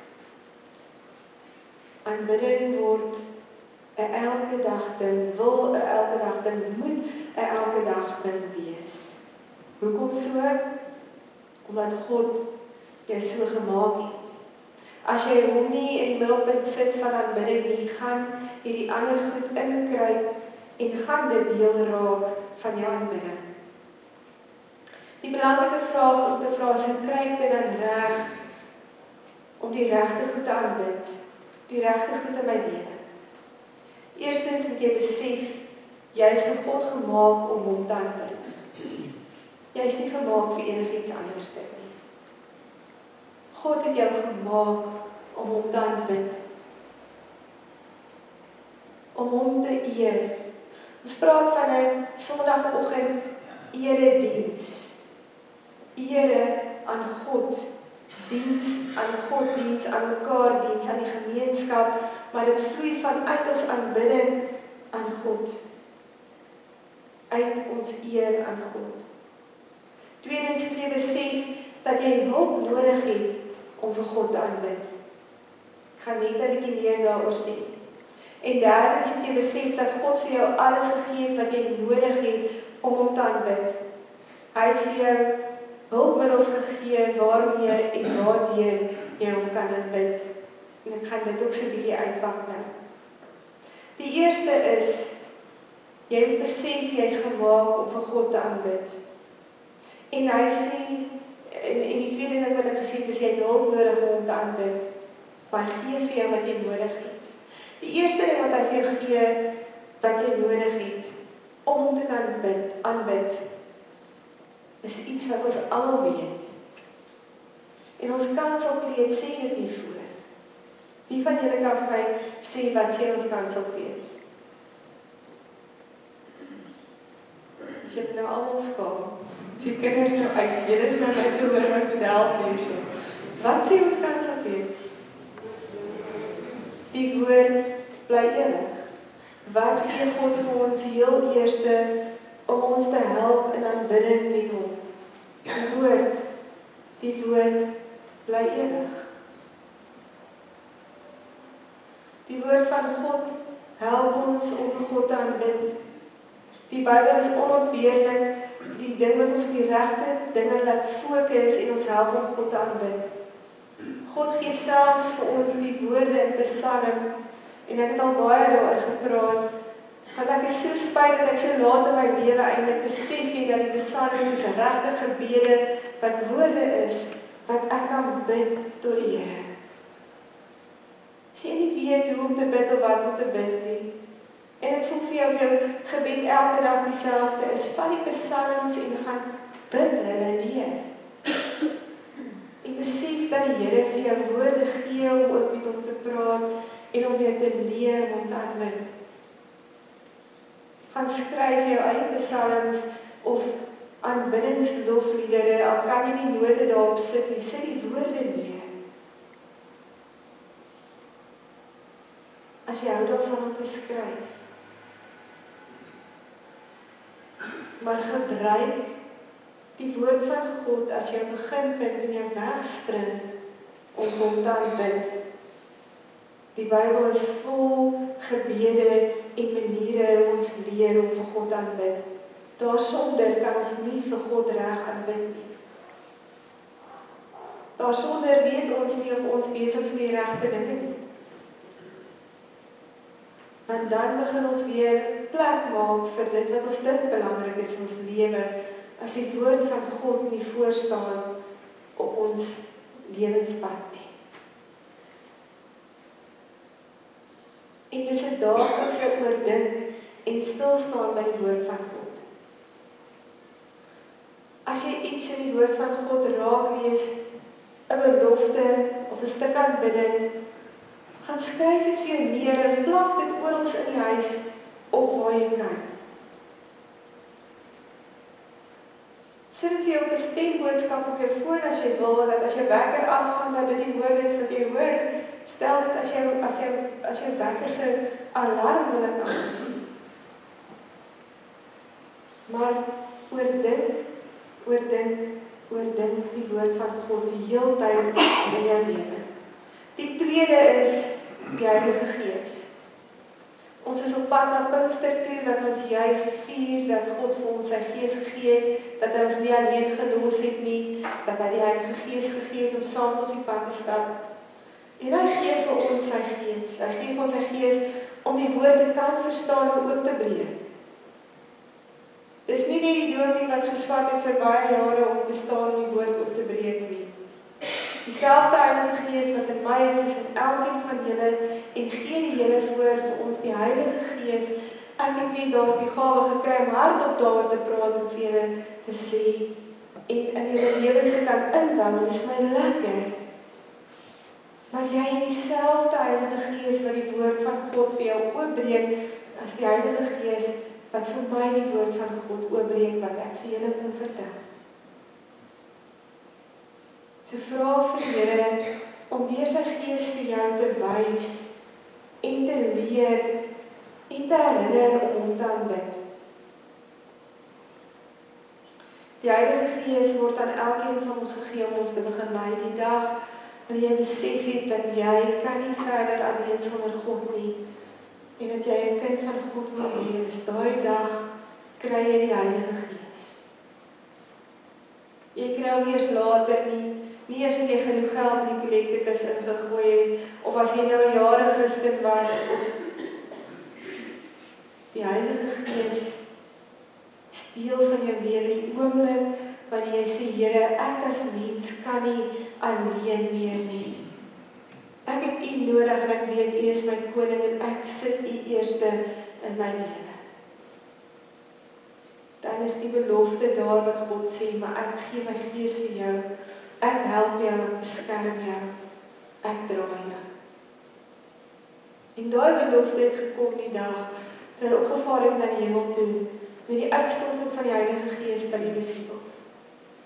Aanbidding word 'n elke dag ding, wil 'n elke dag ding, moet 'n elke dag ding wees. Hoekom so? Omdat God jou so gemaak het. As jy hom nie in die middelpunt sit van aanbidding nie, gaan hierdie ander goed inkruip en gaan dit deel raak van jou aanbidding. Die belangrike vraag om te vra is, hoe kry ek dit dan reg om die regte goed te aanbid, die regte goed in my lewe? Eerstens moet jy besef, jy is vir God gemaak om hom te aanbid. Jy is nie gemaak vir enigiets anders nie. God het jou gemaak om hom te aanbid, om hom te eer. Ons praat van 'n Sondagoggend erediens. Ere aan God, diens aan God, diens aan mekaar, diens aan die gemeenskap, maar dit vloei vanuit ons aanbidding aan God, uit ons eer aan God. Tweedens moet jy besef dat jy hulp nodig het om vir God te aanbid. Ek gaan net 'n bietjie meer daaroor sê. En derdens moet jy besef dat God vir jou alles gegee het wat jy nodig het om hom te aanbid. Hy het vir jou hulpmiddels gegee waarmee en waardeur jy hom kan aanbid. En ek gaan dit ook so 'n bietjie uitpak nou. Die eerste is, jy moet besef jy is gemaak om vir God te aanbid. En hy sê, en die tweede ding wat ek gesê het, is jy het hulp nodig om hom te aanbid. Maar hy gee vir jou wat jy nodig het. Die eerste ding wat hy vir jou gee, wat jy nodig het, om hom te kan aanbid, is iets wat ons almal weet. En ons kanselkleed sê dit nie voor. Wie van julle kan vir my sê wat sê ons kanselkleed? Jy het nou almal skaam. Die kinders nou uit, julle is nou my te hoor wat moet help hier. Wat sê ons kanselkleed? Die woord bly ewig. Wat gee God vir ons heel eerste om ons te help in aanbidding met hom? Die woord bly ewig. Die woord van God help ons om God te aanbid. Die Bybel is onontbeerlik die ding wat ons op die regte dinge laat fokus en ons help om God te aanbid. God gee selfs vir ons die woorde in Psalm, en ek het al baie daaroor gepraat, want ek is so spyt dat ek so laat in my lewe eintlik besef het dat die Psalms is regte gebede wat woorde is wat ek kan bid tot die Here. As jy nie weet hoe om te bid of wat om te bid nie, en dit voel vir jou gebed elke dag dieselfde is, van die Psalms en gaan bid hulle neer. En besef dat die Here vir jou woorde gee om ook met hom te praat en om jou te leer om te aanbid. Gaan skryf jou eie Psalms of aanbiddingslofliedere, al kan jy nie note daarop sit nie, sit die woorde neer. As jy hou daarvan om te skryf, maar gebruik die woord van God as jou beginpunt en jou wegspring om hom te aanbid. Die Bybel is vol gebede en maniere hoe ons leer om vir God aanbid. Daarsonder kan ons nie vir God reg aanbid nie. Daarsonder weet ons nie of ons besig is met die regte dinge nie. Want dan begin ons weer plek maak vir dit wat ons dink belangrik is in ons lewe, as die woord van God nie voorstaan op ons lewenspad nie. En dis 'n daaglikse oordink en stilstaan by die woord van God. As jy iets in die woord van God raak lees, 'n belofte of 'n stuk aanbidding, gaan skryf dit vir jou neer en plak dit oral in die huis op waar jy kan. Sit dit vir jou op 'n stemboodskap op jou foon as jy wil, dat as jou wekker afgaan, dat dit die woorde is wat jy hoor. Stel dit as jou wekker se alarm wil ek anders sien. Maar oordink die woord van God die hele tyd in jou lewe. Die tweede is die Heilige Gees. Ons is op pad na Pinkster toe, dat ons juis vier, dat God vir ons sy Gees gegee het, dat hy ons nie alleen gelos het nie, dat hy die Heilige Gees gegee het om saam met ons die pad te stap. En hy gee vir ons sy Gees. Hy gee vir ons sy Gees om die woord te kan verstaan en oop te breek. Dis nie net die dominee wat geswat het vir baie jare om te staan en die woord oop te breek nie. Dieselfde Heilige Gees wat in my is in elkeen van julle, en gee die Here vir ons die Heilige Gees. Ek het nie daar die gawe gekry om hardop daar te praat en vir julle te sê, en in julle lewens te kan inbou, en dit is my lekker. Maar jy het dieselfde Heilige Gees wat die woord van God vir jou oopbreek, as die Heilige Gees wat vir my die woord van God oopbreek, wat ek vir julle kon vertel. So vra vir die Here om deur sy Gees vir jou te wys en te leer en te herinner om hom te aanbid. Die Heilige Gees word aan elkeen van ons gegee om ons te begin lei die dag wanneer jy besef het dat jy kan nie verder alleen sonder God nie en dat jy 'n kind van God wil wees. Daai dag kry jy die Heilige Gees. Jy kry hom eers later nie eers as jy genoeg geld in die kolektekas ingegooi het, of as jy nou 'n jare Christen was, of die Heilige Gees steel van jou lewe die oomblik wanneer jy sê, Here, ek as mens kan nie alleen meer nie. Ek het U nodig en ek weet U is my koning en ek sit U eerste in my lewe. Dan is die belofte daar wat God sê, maar ek gee my Gees vir jou. Ek help jou, ek beskerm jou, ek dra jou. En daai belofte het gekom die dag, toe hy opgevaar het na die hemel toe, met die uitstorting van die Heilige Gees by die disippels.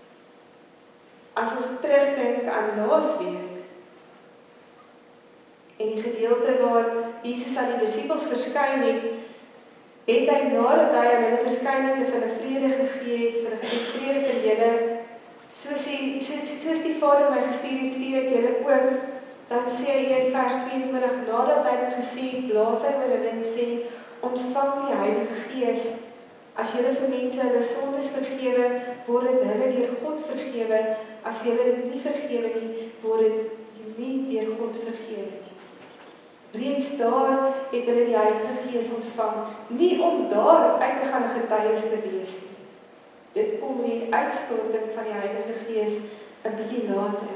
As ons terugdink aan laasweek, En die gedeelte waar Jesus aan die disippels verskyn het, het hy nadat hy aan hulle verskyn het en hulle vrede gegee het, vir hulle vrede vir julle, soos die Vader my gestuur het, stuur ek julle ook. Dan sê hy in vers 22, nadat hy dit gesê het, blaas hy oor hulle en sê, ontvang die Heilige Gees. As julle vir mense hulle sondes vergewe, word dit hulle deur God vergewe. As julle dit nie vergewe nie, word dit nie deur God vergewe nie. Reeds daar het hulle die Heilige Gees ontvang, nie om daar uit te gaan en getuies te wees nie. Dit kom die uitstorting van die Heilige Gees 'n bietjie later.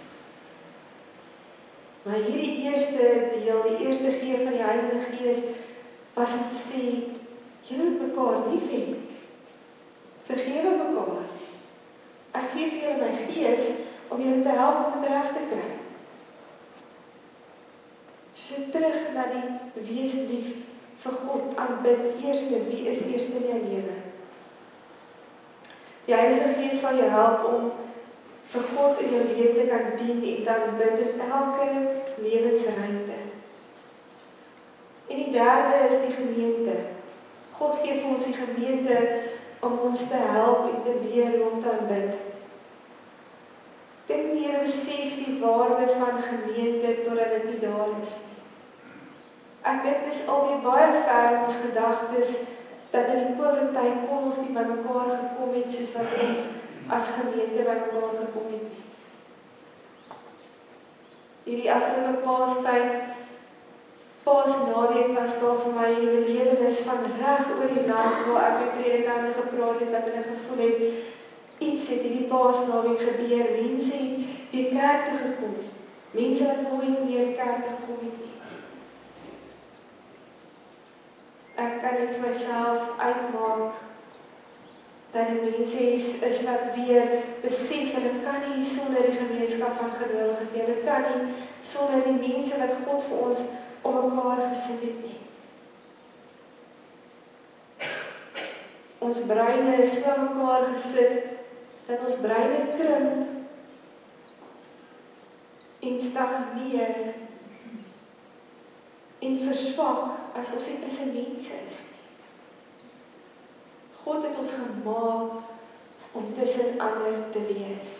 Maar hierdie eerste deel, die eerste gee van die Heilige Gees, was om te sê, julle moet mekaar lief hê. Vergewe mekaar. Ek gee vir julle my Gees om julle te help om dit reg te kry. Sit terug na die wees lief vir God, aanbid eerste, wie is eerste in jou lewe? Die Heilige Gees sal jou help om vir God in jou lewe te kan dien en dan bid in elke lewensruimte. En die derde is die gemeente. God gee vir ons die gemeente om ons te help en te leer om te aanbid. Dink die Here besef die waarde van gemeente totdat dit nie daar is nie. Ek dink dis alweer baie ver in ons gedagtes dat in die COVID-tyd kon ons nie by mekaar gekom het soos wat ons as gemeente by mekaar gekom het nie. Hierdie afgelope Paastyd, Paasnaweek was daar vir my die belewenis van reg oor die land waar ek met predikante gepraat het, wat hulle gevoel het, iets het hierdie Paasnaweek gebeur, mense het weer kerk toe gekom, mense wat nooit meer kerk toe gekom het nie. Ek kan net vir myself uitmaak dat die mense is wat weer besef, hulle kan nie sonder die gemeenskap van gelowiges nie, hulle kan nie sonder die mense wat God vir ons om mekaar gesit het nie. Ons breine is so aan mekaar gesit, dat ons breine krimp en stagneer en verswak as ons nie tussen mense is nie. God het ons gemaak om tussen ander te wees.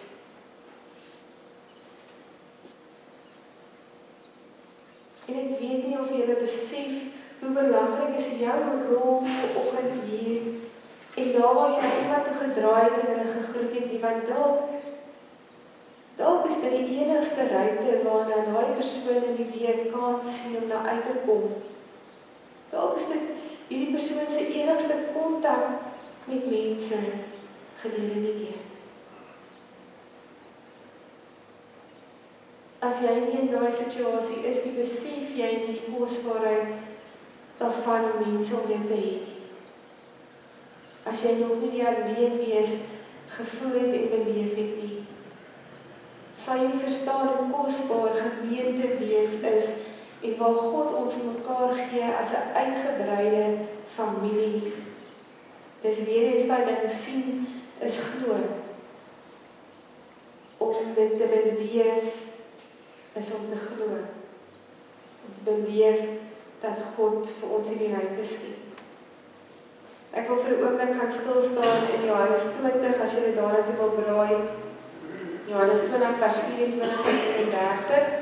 En ek weet nie of julle besef hoe belangrik is jou rol vanoggend hier en daar waar jy iemand toe gedraai het en hulle gegroet het, want dalk is dit die enigste ruimte waarna daai persoon in die week kans sien om na uit te kom. Dalk is dit hierdie persoon se enigste kontak met mense gedurende die week. As jy nie in daai situasie is, nie besef jy nie die kosbaarheid daarvan om mense om jou te hê nie. As jy nog nie die alleen wees gevoel het en beleef het nie, sal jy nie verstaan hoe kosbaar gemeente wees is en waar God ons mekaar gee as 'n uitgebreide familie. Dis weer eens daai ding sien is glo. Om dit te beleef is om te glo. Om te beleef dat God vir ons hierdie ruimte skep. Ek wil vir 'n oomblik gaan stil staan in Johannes 20 as jy daarna toe wil braai. Johannes 20 vers 24 en 30.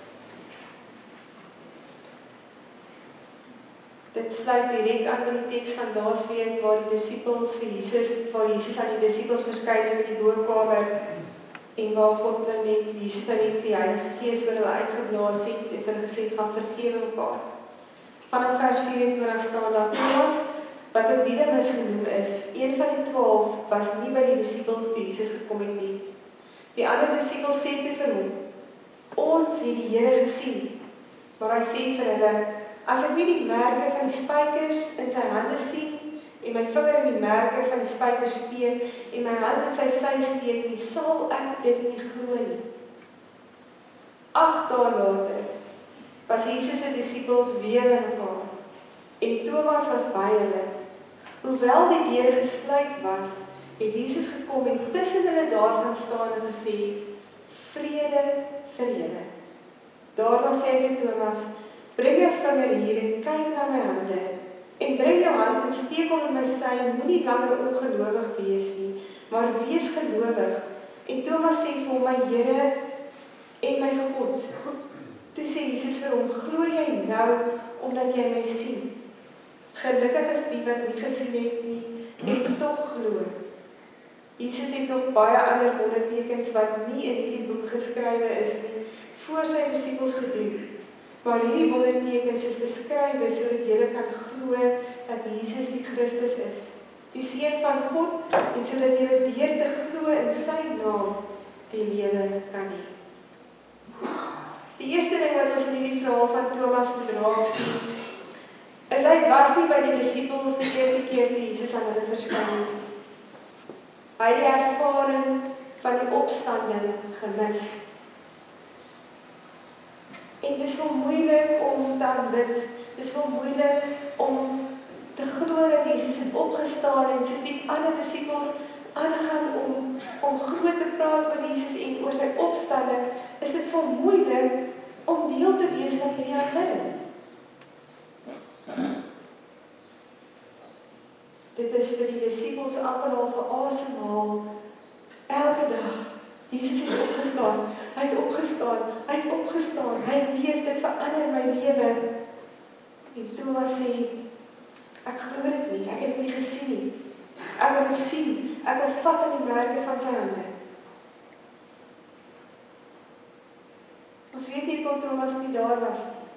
Dit sluit direk aan met die teks van laasweek waar Jesus aan die disippels verskyn het in die bokamer en waar God nou net Jesus net die Heilige Gees oor hulle uitgeblaas het en hulle gesê gaan vergewe mekaar. Vanaf vers 24 staan daar Thomas, wat ook Didymus genoem is, een van die 12 was nie by die disippels toe Jesus gekom het nie. Die ander disippels sê toe vir hom, ons het die Here gesien, maar hy sê vir hulle, as ek nie die merke van die spykers in sy hande sien en my vinger in die merke van die spykers steek en my hand in sy sy steek nie, sal ek dit nie glo nie. 8 dae later was Jesus se disippels weer by mekaar en Thomas was by hulle. Hoewel die deure gesluit was, het Jesus gekom en tussen hulle daar gaan staan en gesê, vrede vir julle. Daarna sê hy vir Thomas, bring jou vinger hier en kyk na my hande. En bring jou hand en steek hom in my sy, moenie langer ongelowig wees nie, maar wees gelowig. En Thomas sê vir hom, my Here en my God. Toe sê Jesus vir hom, glo jy nou, omdat jy my sien. Gelukkig is die wat nie gesien het nie, en tog glo. Jesus het nog baie ander wondertekens wat nie in hierdie boek geskrywe is nie, voor sy disippels gedoen. Maar hierdie wondertekens is beskrywe sodat julle kan glo dat Jesus die Christus is, die Seun van God, en sodat julle deur te glo in sy naam die lewe kan hê. Die eerste ding wat ons in hierdie verhaal van Thomas moet raak sien, is hy was nie by die disippels die eerste keer toe Jesus aan hulle verskyn het. Hy het die ervaring van die opstanding gemis. En dis wel moeilik om te aanbid, dis wel moeilik om te glo dat Jesus het opgestaan en soos die ander disippels aangaan om groot te praat oor Jesus en oor sy opstanding, is dit wel moeilik om deel te wees van hierdie aanbidding. Dit is vir die disippels amper al vir asemhaal elke dag. Jesus het opgestaan, hy het opgestaan, hy het opgestaan, hy leef, dit verander my lewe. En Thomas sê, ek glo dit nie, ek het dit nie gesien nie. Ek wil dit sien, ek wil vat aan die merke van sy hande. Ons weet nie kon Thomas nie daar was nie.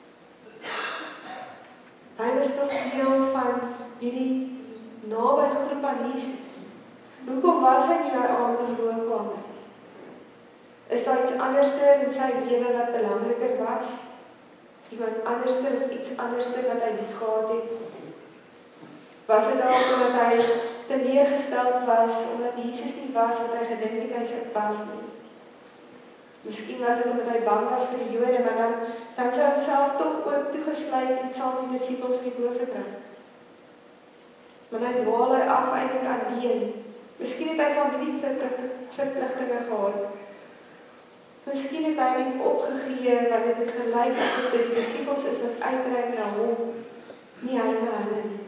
Hy was toch deel van hierdie naby groep aan Jesus. Hoekom was hy nie daar aan die loopkamer? Is daar iets anderster in sy lewe wat belangriker was? Iemand anderster of iets anderster wat hy lief gehad het? Was dit dalk omdat hy teleurgesteld was, omdat Jesus nie was wat hy gedink het hy sou pas nie? Miskien was dit omdat hy bang was vir die Jode, maar dan sou homself toch ook toegesluit en saam die disippels in die boot gedruk. Maar hy dwaal af eintlik alleen. Miskien het hy familieverpligtinge gehad. Miskien het hy nie opgegee wat dit het gelyk asof dit die disippels is wat uitreik na hom, nie hy na hulle nie.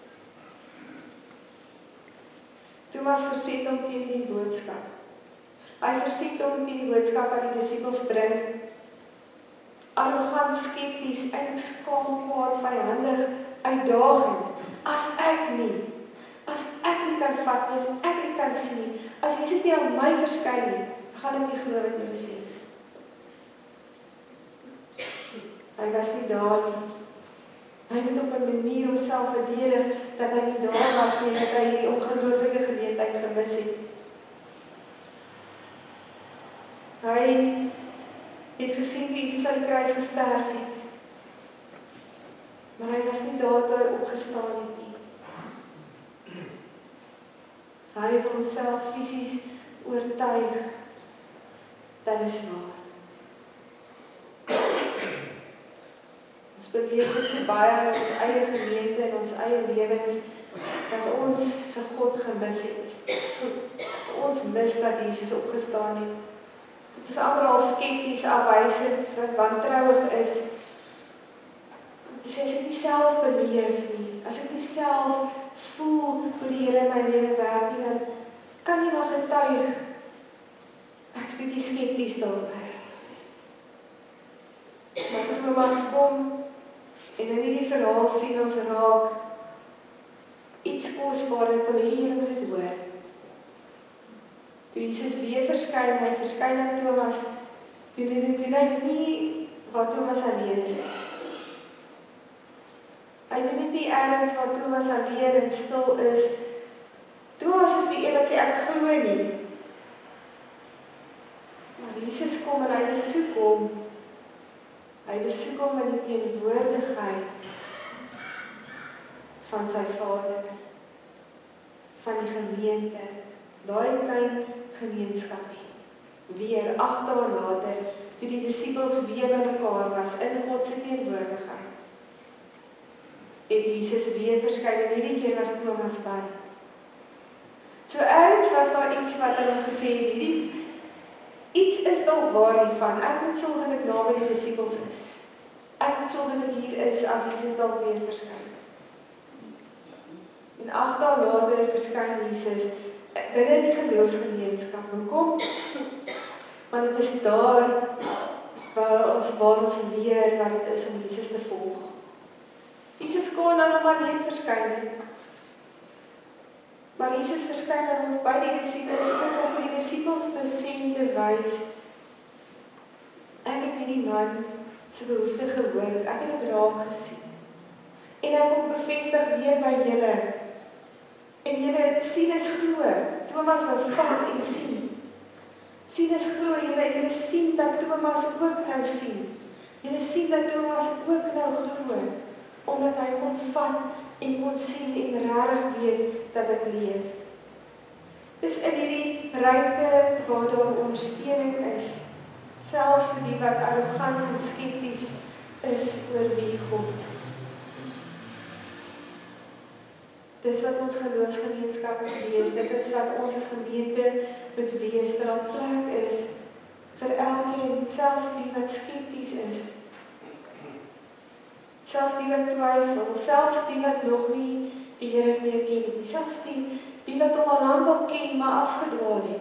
Thomas verset hom teen die boodskap. Hy verset hom teen die boodskap wat die disippels bring. Arrogant, skepties, eintlik skaam, kwaad, vyandig, uitdagend. As ek nie kan vat nie, as ek nie kan sien, as Jesus nie aan my verskyn nie, gaan ek nie glo wat julle sê. Hy was nie daar nie. Hy moet op 'n manier homself verdedig dat hy nie daar was nie, dat hy die ongelooflike geleentheid gemis het. Hy het gesien wie Jesus aan die kruis gesterf het. Maar hy was nie daar toe hy opgestaan het nie. Hy het homself fisies oortuig dat is waar. Ons beleef dit so baie in ons eie gemeente en ons eie lewens dat ons vir God gemis het. Ons mis dat Jesus opgestaan het. Dit is amper half skepties, afwysend, wantrouig is. As ek dit nie self beleef nie, as ek nie self voel hoe die Here in my lewe werk nie, dan kan jy maar getuig. Ek is bietjie skepties daarby. Maar Thomas kom en in hierdie verhaal sien ons raak iets kosbaar en wil hier moet dit hoor. Toe Jesus weer verskyn aan Thomas, doen hy dit nie waar Thomas alleen is. Hy doen dit nie ergens waar Thomas alleen en stil is. Thomas is die een wat sê ek glo nie. Maar Jesus kom en hy besoek hom. Hy besoek hom in die teenwoordigheid van sy Vader, van die gemeente, daai klein gemeenskapie. Weer 8 dae later, toe die disippels weer by mekaar was in God se teenwoordigheid, het Jesus weer verskyn en hierdie keer was Thomas by. So ergens was daar iets wat hulle gesê het, Iets is dalk waar hiervan. Ek moet sorg dat ek naby die disippels is. Ek moet sorg dat ek hier is as Jesus dalk weer verskyn. En 8 dae later verskyn Jesus binne die geloofsgemeenskap. Hoekom? Want dit is daar waar ons leer wat dit is om Jesus te volg. Jesus kon nou nog maar net verskyn. Maar Jesus verskyn dan by die disippels om vir die disippels te sien, te wys. Ek het hierdie man se behoefte gehoor, ek het dit raak gesien. En hy kom bevestig weer by julle. En julle sien is glo. Thomas wou vat en sien. Sien is glo, julle sien dat Thomas ook nou sien. Julle sien dat Thomas ook nou glo, omdat hy kon vat en kon sien en regtig weet dat ek leef. Dis in hierdie ruimte waar daar ondersteuning is, selfs vir die wat arrogant en skepties is oor wie God is. Dis wat ons geloofsgemeenskap moet wees, dit is wat ons as gemeente moet wees, dat daar plek is vir elkeen, selfs die wat skepties is, selfs die wat twyfel, selfs die wat nog nie die Here meer ken nie, selfs die wat hom al lank al ken, maar afgedwaal het.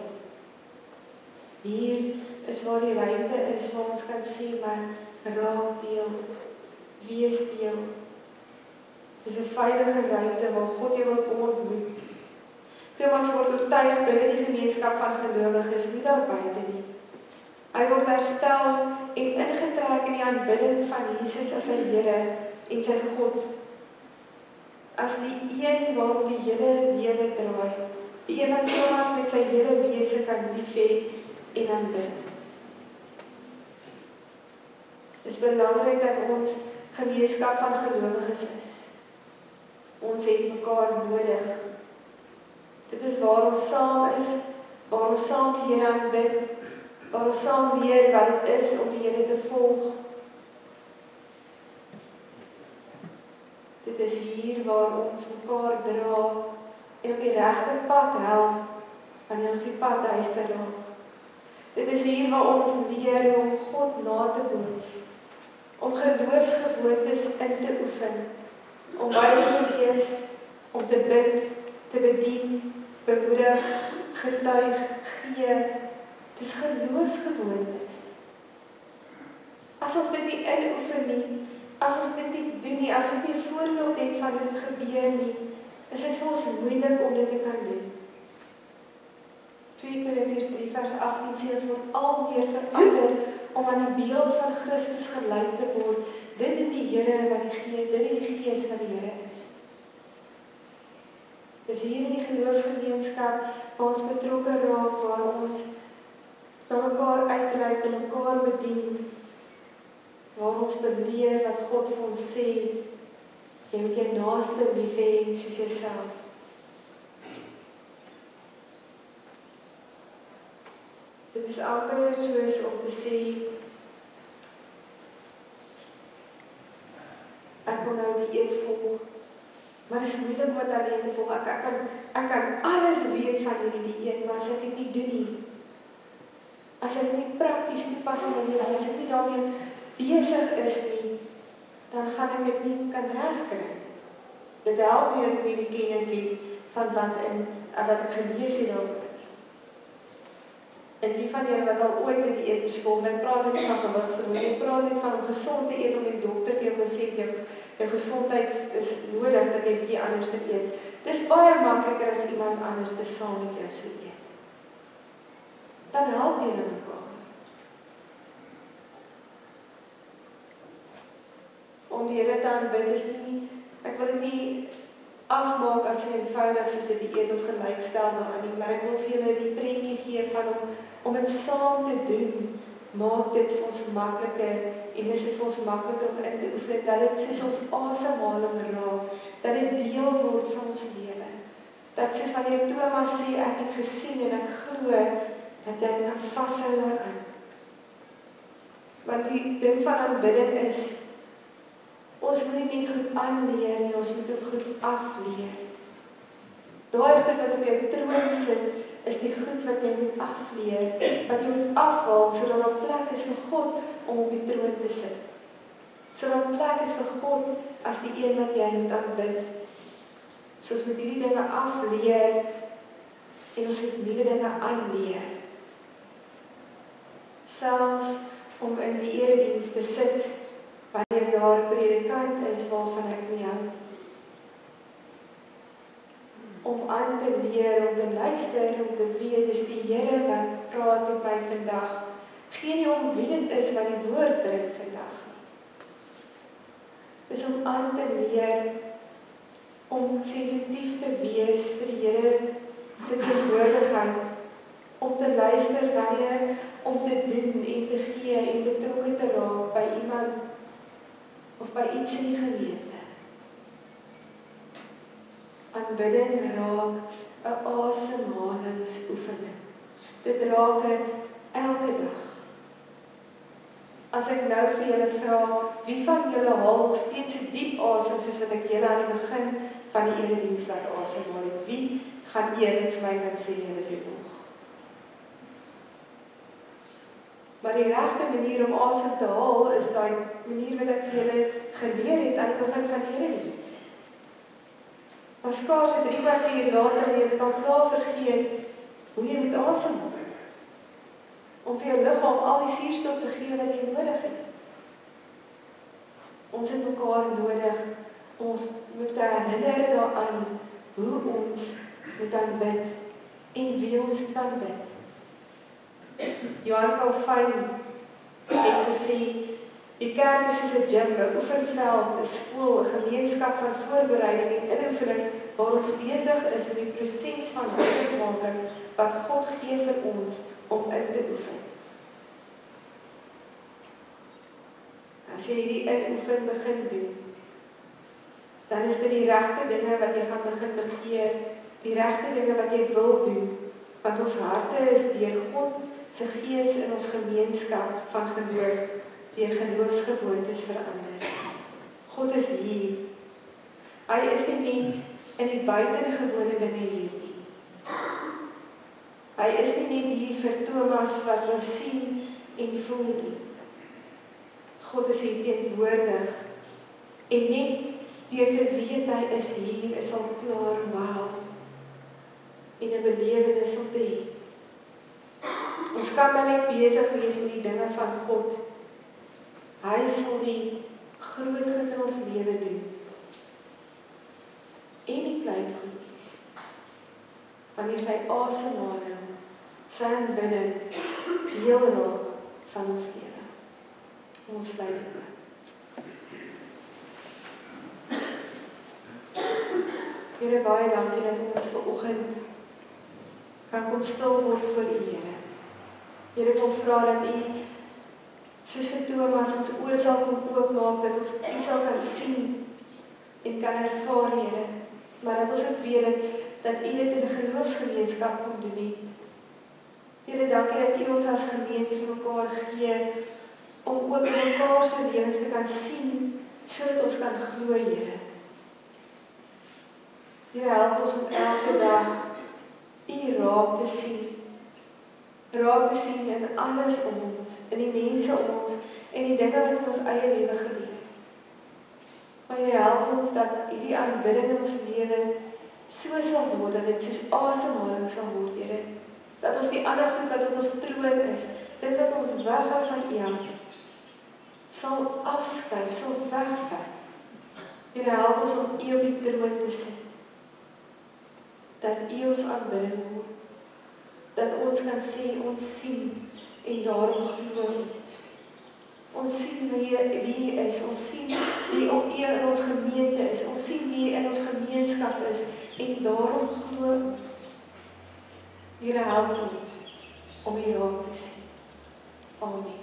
Hier is waar die ruimte is, waar ons kan sê, maar raak deel, wees deel. Dit is 'n veilige ruimte waar God jou wil kom ontmoet. Thomas word oortuig binne die gemeenskap van gelowiges, nie daar buite nie. Hy word herstel en ingetrek in die aanbidding van Jesus as sy Here en sy God. As die een waarop die hele lewe draai. Die een wat Thomas met sy hele wese kan lief hê en aanbid. Dit is belangrik dat ons gemeenskap van gelowiges is. Ons het mekaar nodig. Dit is waar ons saam is, waar ons saam die Here aanbid, waar ons saam leer wat dit is om die Here te volg. Dit is hier waar ons mekaar dra en op die regte pad help, wanneer ons die pad huis te raak. Dit is hier waar ons leer om God na te boets, om geloofsgewoontes in te oefen, om Bybel te lees, om te bid, te bedien, bemoedig, getuig, gee. Dit is geloofsgewoontes. As ons dit nie inoefen nie, as ons dit nie doen nie, as ons nie 'n voorbeeld het van dit gebeur nie, is dit vir ons moeilik om dit te kan doen. 2 Korintiërs 3 vers 18 sê ons word al meer verander om aan die beeld van Christus gelyk te word. Dit doen die Here wat die Gees, dit is die Gees van die Here is. Dis hier in die geloofsgemeenskap waar ons betrokke raak, waar ons na mekaar uitreik en mekaar bedien, waar ons beleef wat God vir ons sê, jy moet jou naaste lief hê soos jouself. Dit is amper soos om te sê, ek wil nou die eed volg, maar dit is moeilik om dit alleen te volg. Ek kan alles weet van hierdie dieet, maar as ek dit nie doen nie, as ek dit nie prakties toepas in my lewe, as ek nie daarmee besig is nie, dan gaan ek dit nie kan regkry. Dit help nie dat ek die kennis het van wat ek gelees het daaroor. En die van julle wat al ooit in die eet beskool, ek praat nie van gewig verloor, ek praat net van om gesond te eet, om die dokter vir jou gesê, jou gesondheid is nodig dat jy bietjie anders te eet. Dis baie makliker as iemand anders te saam met jou so eet. Dan help jy mekaar. Om die Here te aanbid is nie, ek wil dit nie afmaak as jy eenvoudig soos dit die eet of gelykstel daaraan nie, maar ek wil vir julle die prentjie gee van om dit saam te doen, maak dit vir ons makliker en is dit vir ons makliker om in te oefen, dat dit soos ons asemhaling raak, dat dit deel word van ons lewe. Dat soos wanneer Thomas sê, ek het gesien en ek glo, dat jy kan vashou daaraan. Want die ding van aanbidding is, ons moet nie goed aanleer nie, ons moet ook goed afleer. Daai goed wat op jou troon sit, is die goed wat jy moet afleer, wat jy moet afhaal, sodat daar plek is vir God om op die troon te sit. Sodat daar plek is vir God as die een wat jy moet aanbid. So ons moet hierdie dinge afleer en ons moet nuwe dinge aanleer. Selfs om in die erediens te sit, wanneer daar 'n predikant is waarvan ek nie hou. Om aan te leer, om te luister, om te weet, dis die Here wat praat met my vandag. Geen nie om wie dit is wat die woord bring vandag. Dis om aan te leer, om sensitief te wees vir die Here se teenwoordigheid, om te luister wanneer, om te doen en te gee en betrokke te raak by iemand of by iets in die gemeente. Aanbidding raak 'n asemhalingsoefening. Dit raak elke dag. As ek nou vir julle vra, wie van julle haal nog steeds so diep asem soos wat ek julle aan die begin van die erediens laat asemhaal het? Wie gaan eerlik vir my kan sê julle doen nog? Maar die regte manier om asem te haal is daai manier wat ek julle geleer het aan die begin van die erediens. Maar skaars 3 kwartier later het ek al klaar vergeet hoe jy moet asemhaal. Om vir jou liggaam al die suurstof te gee wat jy nodig het. Ons het mekaar nodig. Ons moet herinner daaraan hoe ons moet aanbid en wie ons moet aanbid. Johan Calvin het gesê, die kerk is soos 'n gym, 'n oefenveld, 'n skool, 'n gemeenskap van voorbereiding en inoefening waar ons besig is met die proses van heiligmaking wat God gee vir ons om in te oefen. As jy hierdie inoefen begin doen, dan is dit die regte dinge wat jy gaan begin begeer, die regte dinge wat jy wil doen, want ons harte is deur God se gees in ons gemeenskap van geloof, deur geloofsgewoontes verander. God is hier. Hy is nie net in die buitengewone dinge hier nie. Hy is nie net hier vir Thomas wat wou sien en voel nie. God is hier teenwoordig en net deur te weet hy is hier, is al klaar wow en 'n belewenis om te hê. Ons kan maar net besig wees met die dinge van God. Hy sal die groot goed in ons lewe doen. En die klein goedjies. Wanneer sy asemhaling, sy aanbidding deel raak van ons lewe. Ons sluit dit oop. Here, baie dankie dat ons vanoggend kan kom stil word voor U, Here. Here, ek wil vra dat U, soos vir Thomas, ons oë sal kom oopmaak, dat ons U sal kan sien en kan ervaar, Here. Maar dat ons ook weet dat U dit in 'n geloofsgemeenskap kom doen het. Here, dankie dat U ons as gemeente vir mekaar gee, om ook in mekaar se lewens te kan sien, sodat ons kan glo, Here. Here, help ons om elke dag U raak te sien. Raak te sien in alles om ons, in die mense om ons, en die dinge wat in ons eie lewe gebeur. Maar Here, help ons dat hierdie aanbidding in ons lewe so sal word, dat dit soos asemhaling sal word, Here. Dat ons die ander goed wat op ons troon is, dit wat ons weghou van U, sal afskuif, sal wegvat. Here, help ons om U op die troon te sit. Dat U ons aanbidding word. Dat ons kan sê, ons sien, en daarom glo ons. Ons sien wie U is, ons sien wie op U in ons gemeente is, ons sien wie in ons gemeenskap is, en daarom glo ons. Here, help ons om U raak te sien. Amen.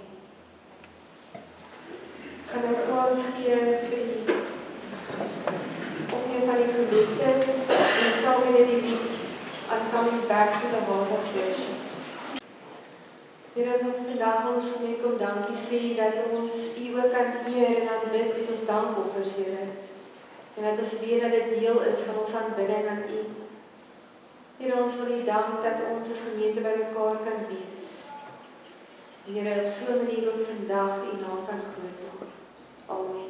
Gaan ek kans gee vir U, om een van die geloofde, en sal jy die lied, I'm coming back to the heart of worship. Here, ek wil vandag ons net kom dankie sê, dat ons U ook kan eer en aanbid met ons dankoffers, Here. En dat ons weet dat dit deel is van ons aanbidding aan U. Here, ons wil U dank dat ons as gemeente by mekaar kan wees. Here, op so 'n manier ook vandag U naam kan groot maak. Amen.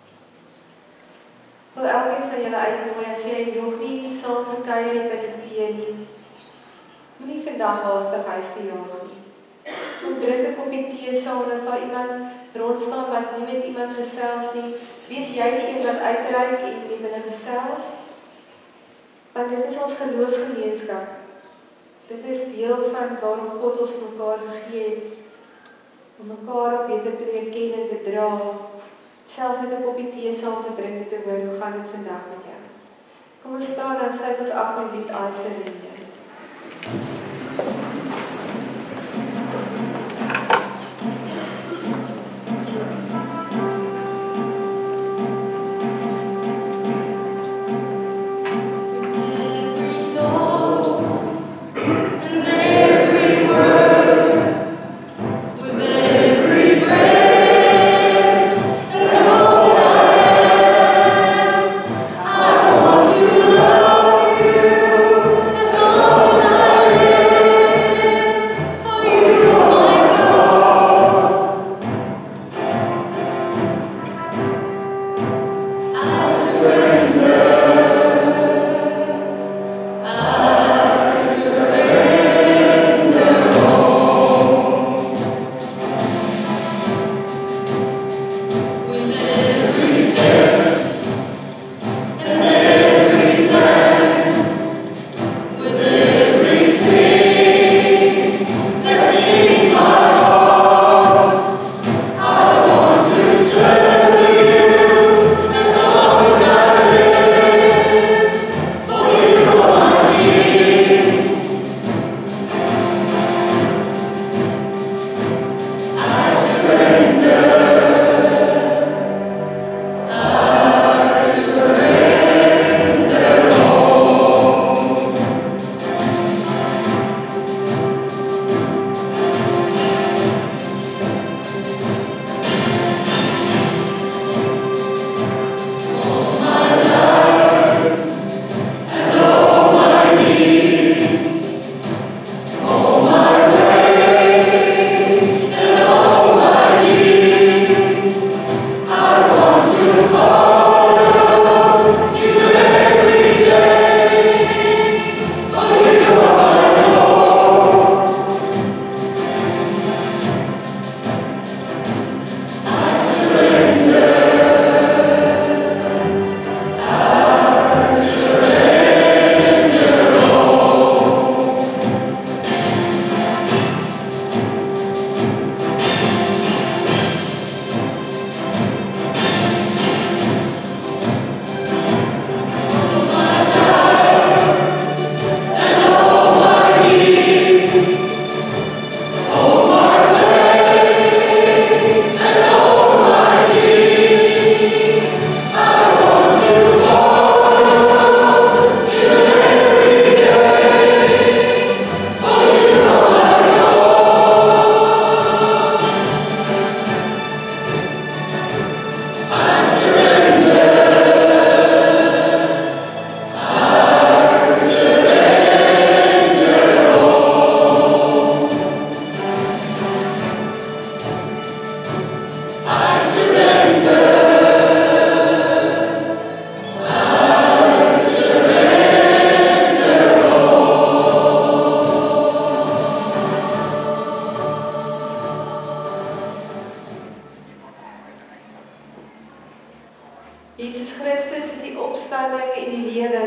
Wil elkeen van julle uitnooi as jy nog nie saam gekuier het by die tee nie. Moenie vandag haastig huis toe jaag nie. Kom drink 'n koppie tee saam as daar iemand rondstaan wat nie met iemand gesels nie. Wees jy die een wat uitreik en met hulle gesels? Want dit is ons geloofsgemeenskap. Dit is deel van waarom God ons mekaar gegee het, om mekaar op beter te leer ken en te dra. Selfs net 'n koppie tee saam te drink en te hoor, hoe gaan dit vandag met jou? Kom ons staan en sluit ons af met lied I Surrender. Jesus Christus is die opstanding en die lewe.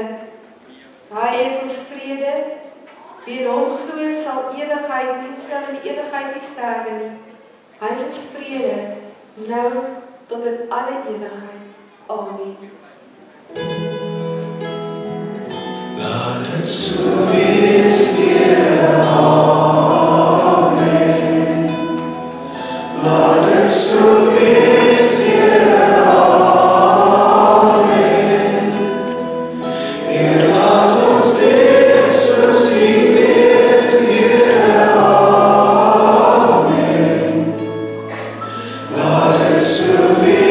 Hy is ons vrede. Wie in hom glo sal ewigheid nie sal in die ewigheid nie sterwe nie. Hy is ons vrede, nou tot in alle ewigheid. Amen. Laat het so wees, Heer, amen. Laat het so wees, Heer, amen. Heer, laat ons leef soos U leef, Heer, amen. Laat het so wees.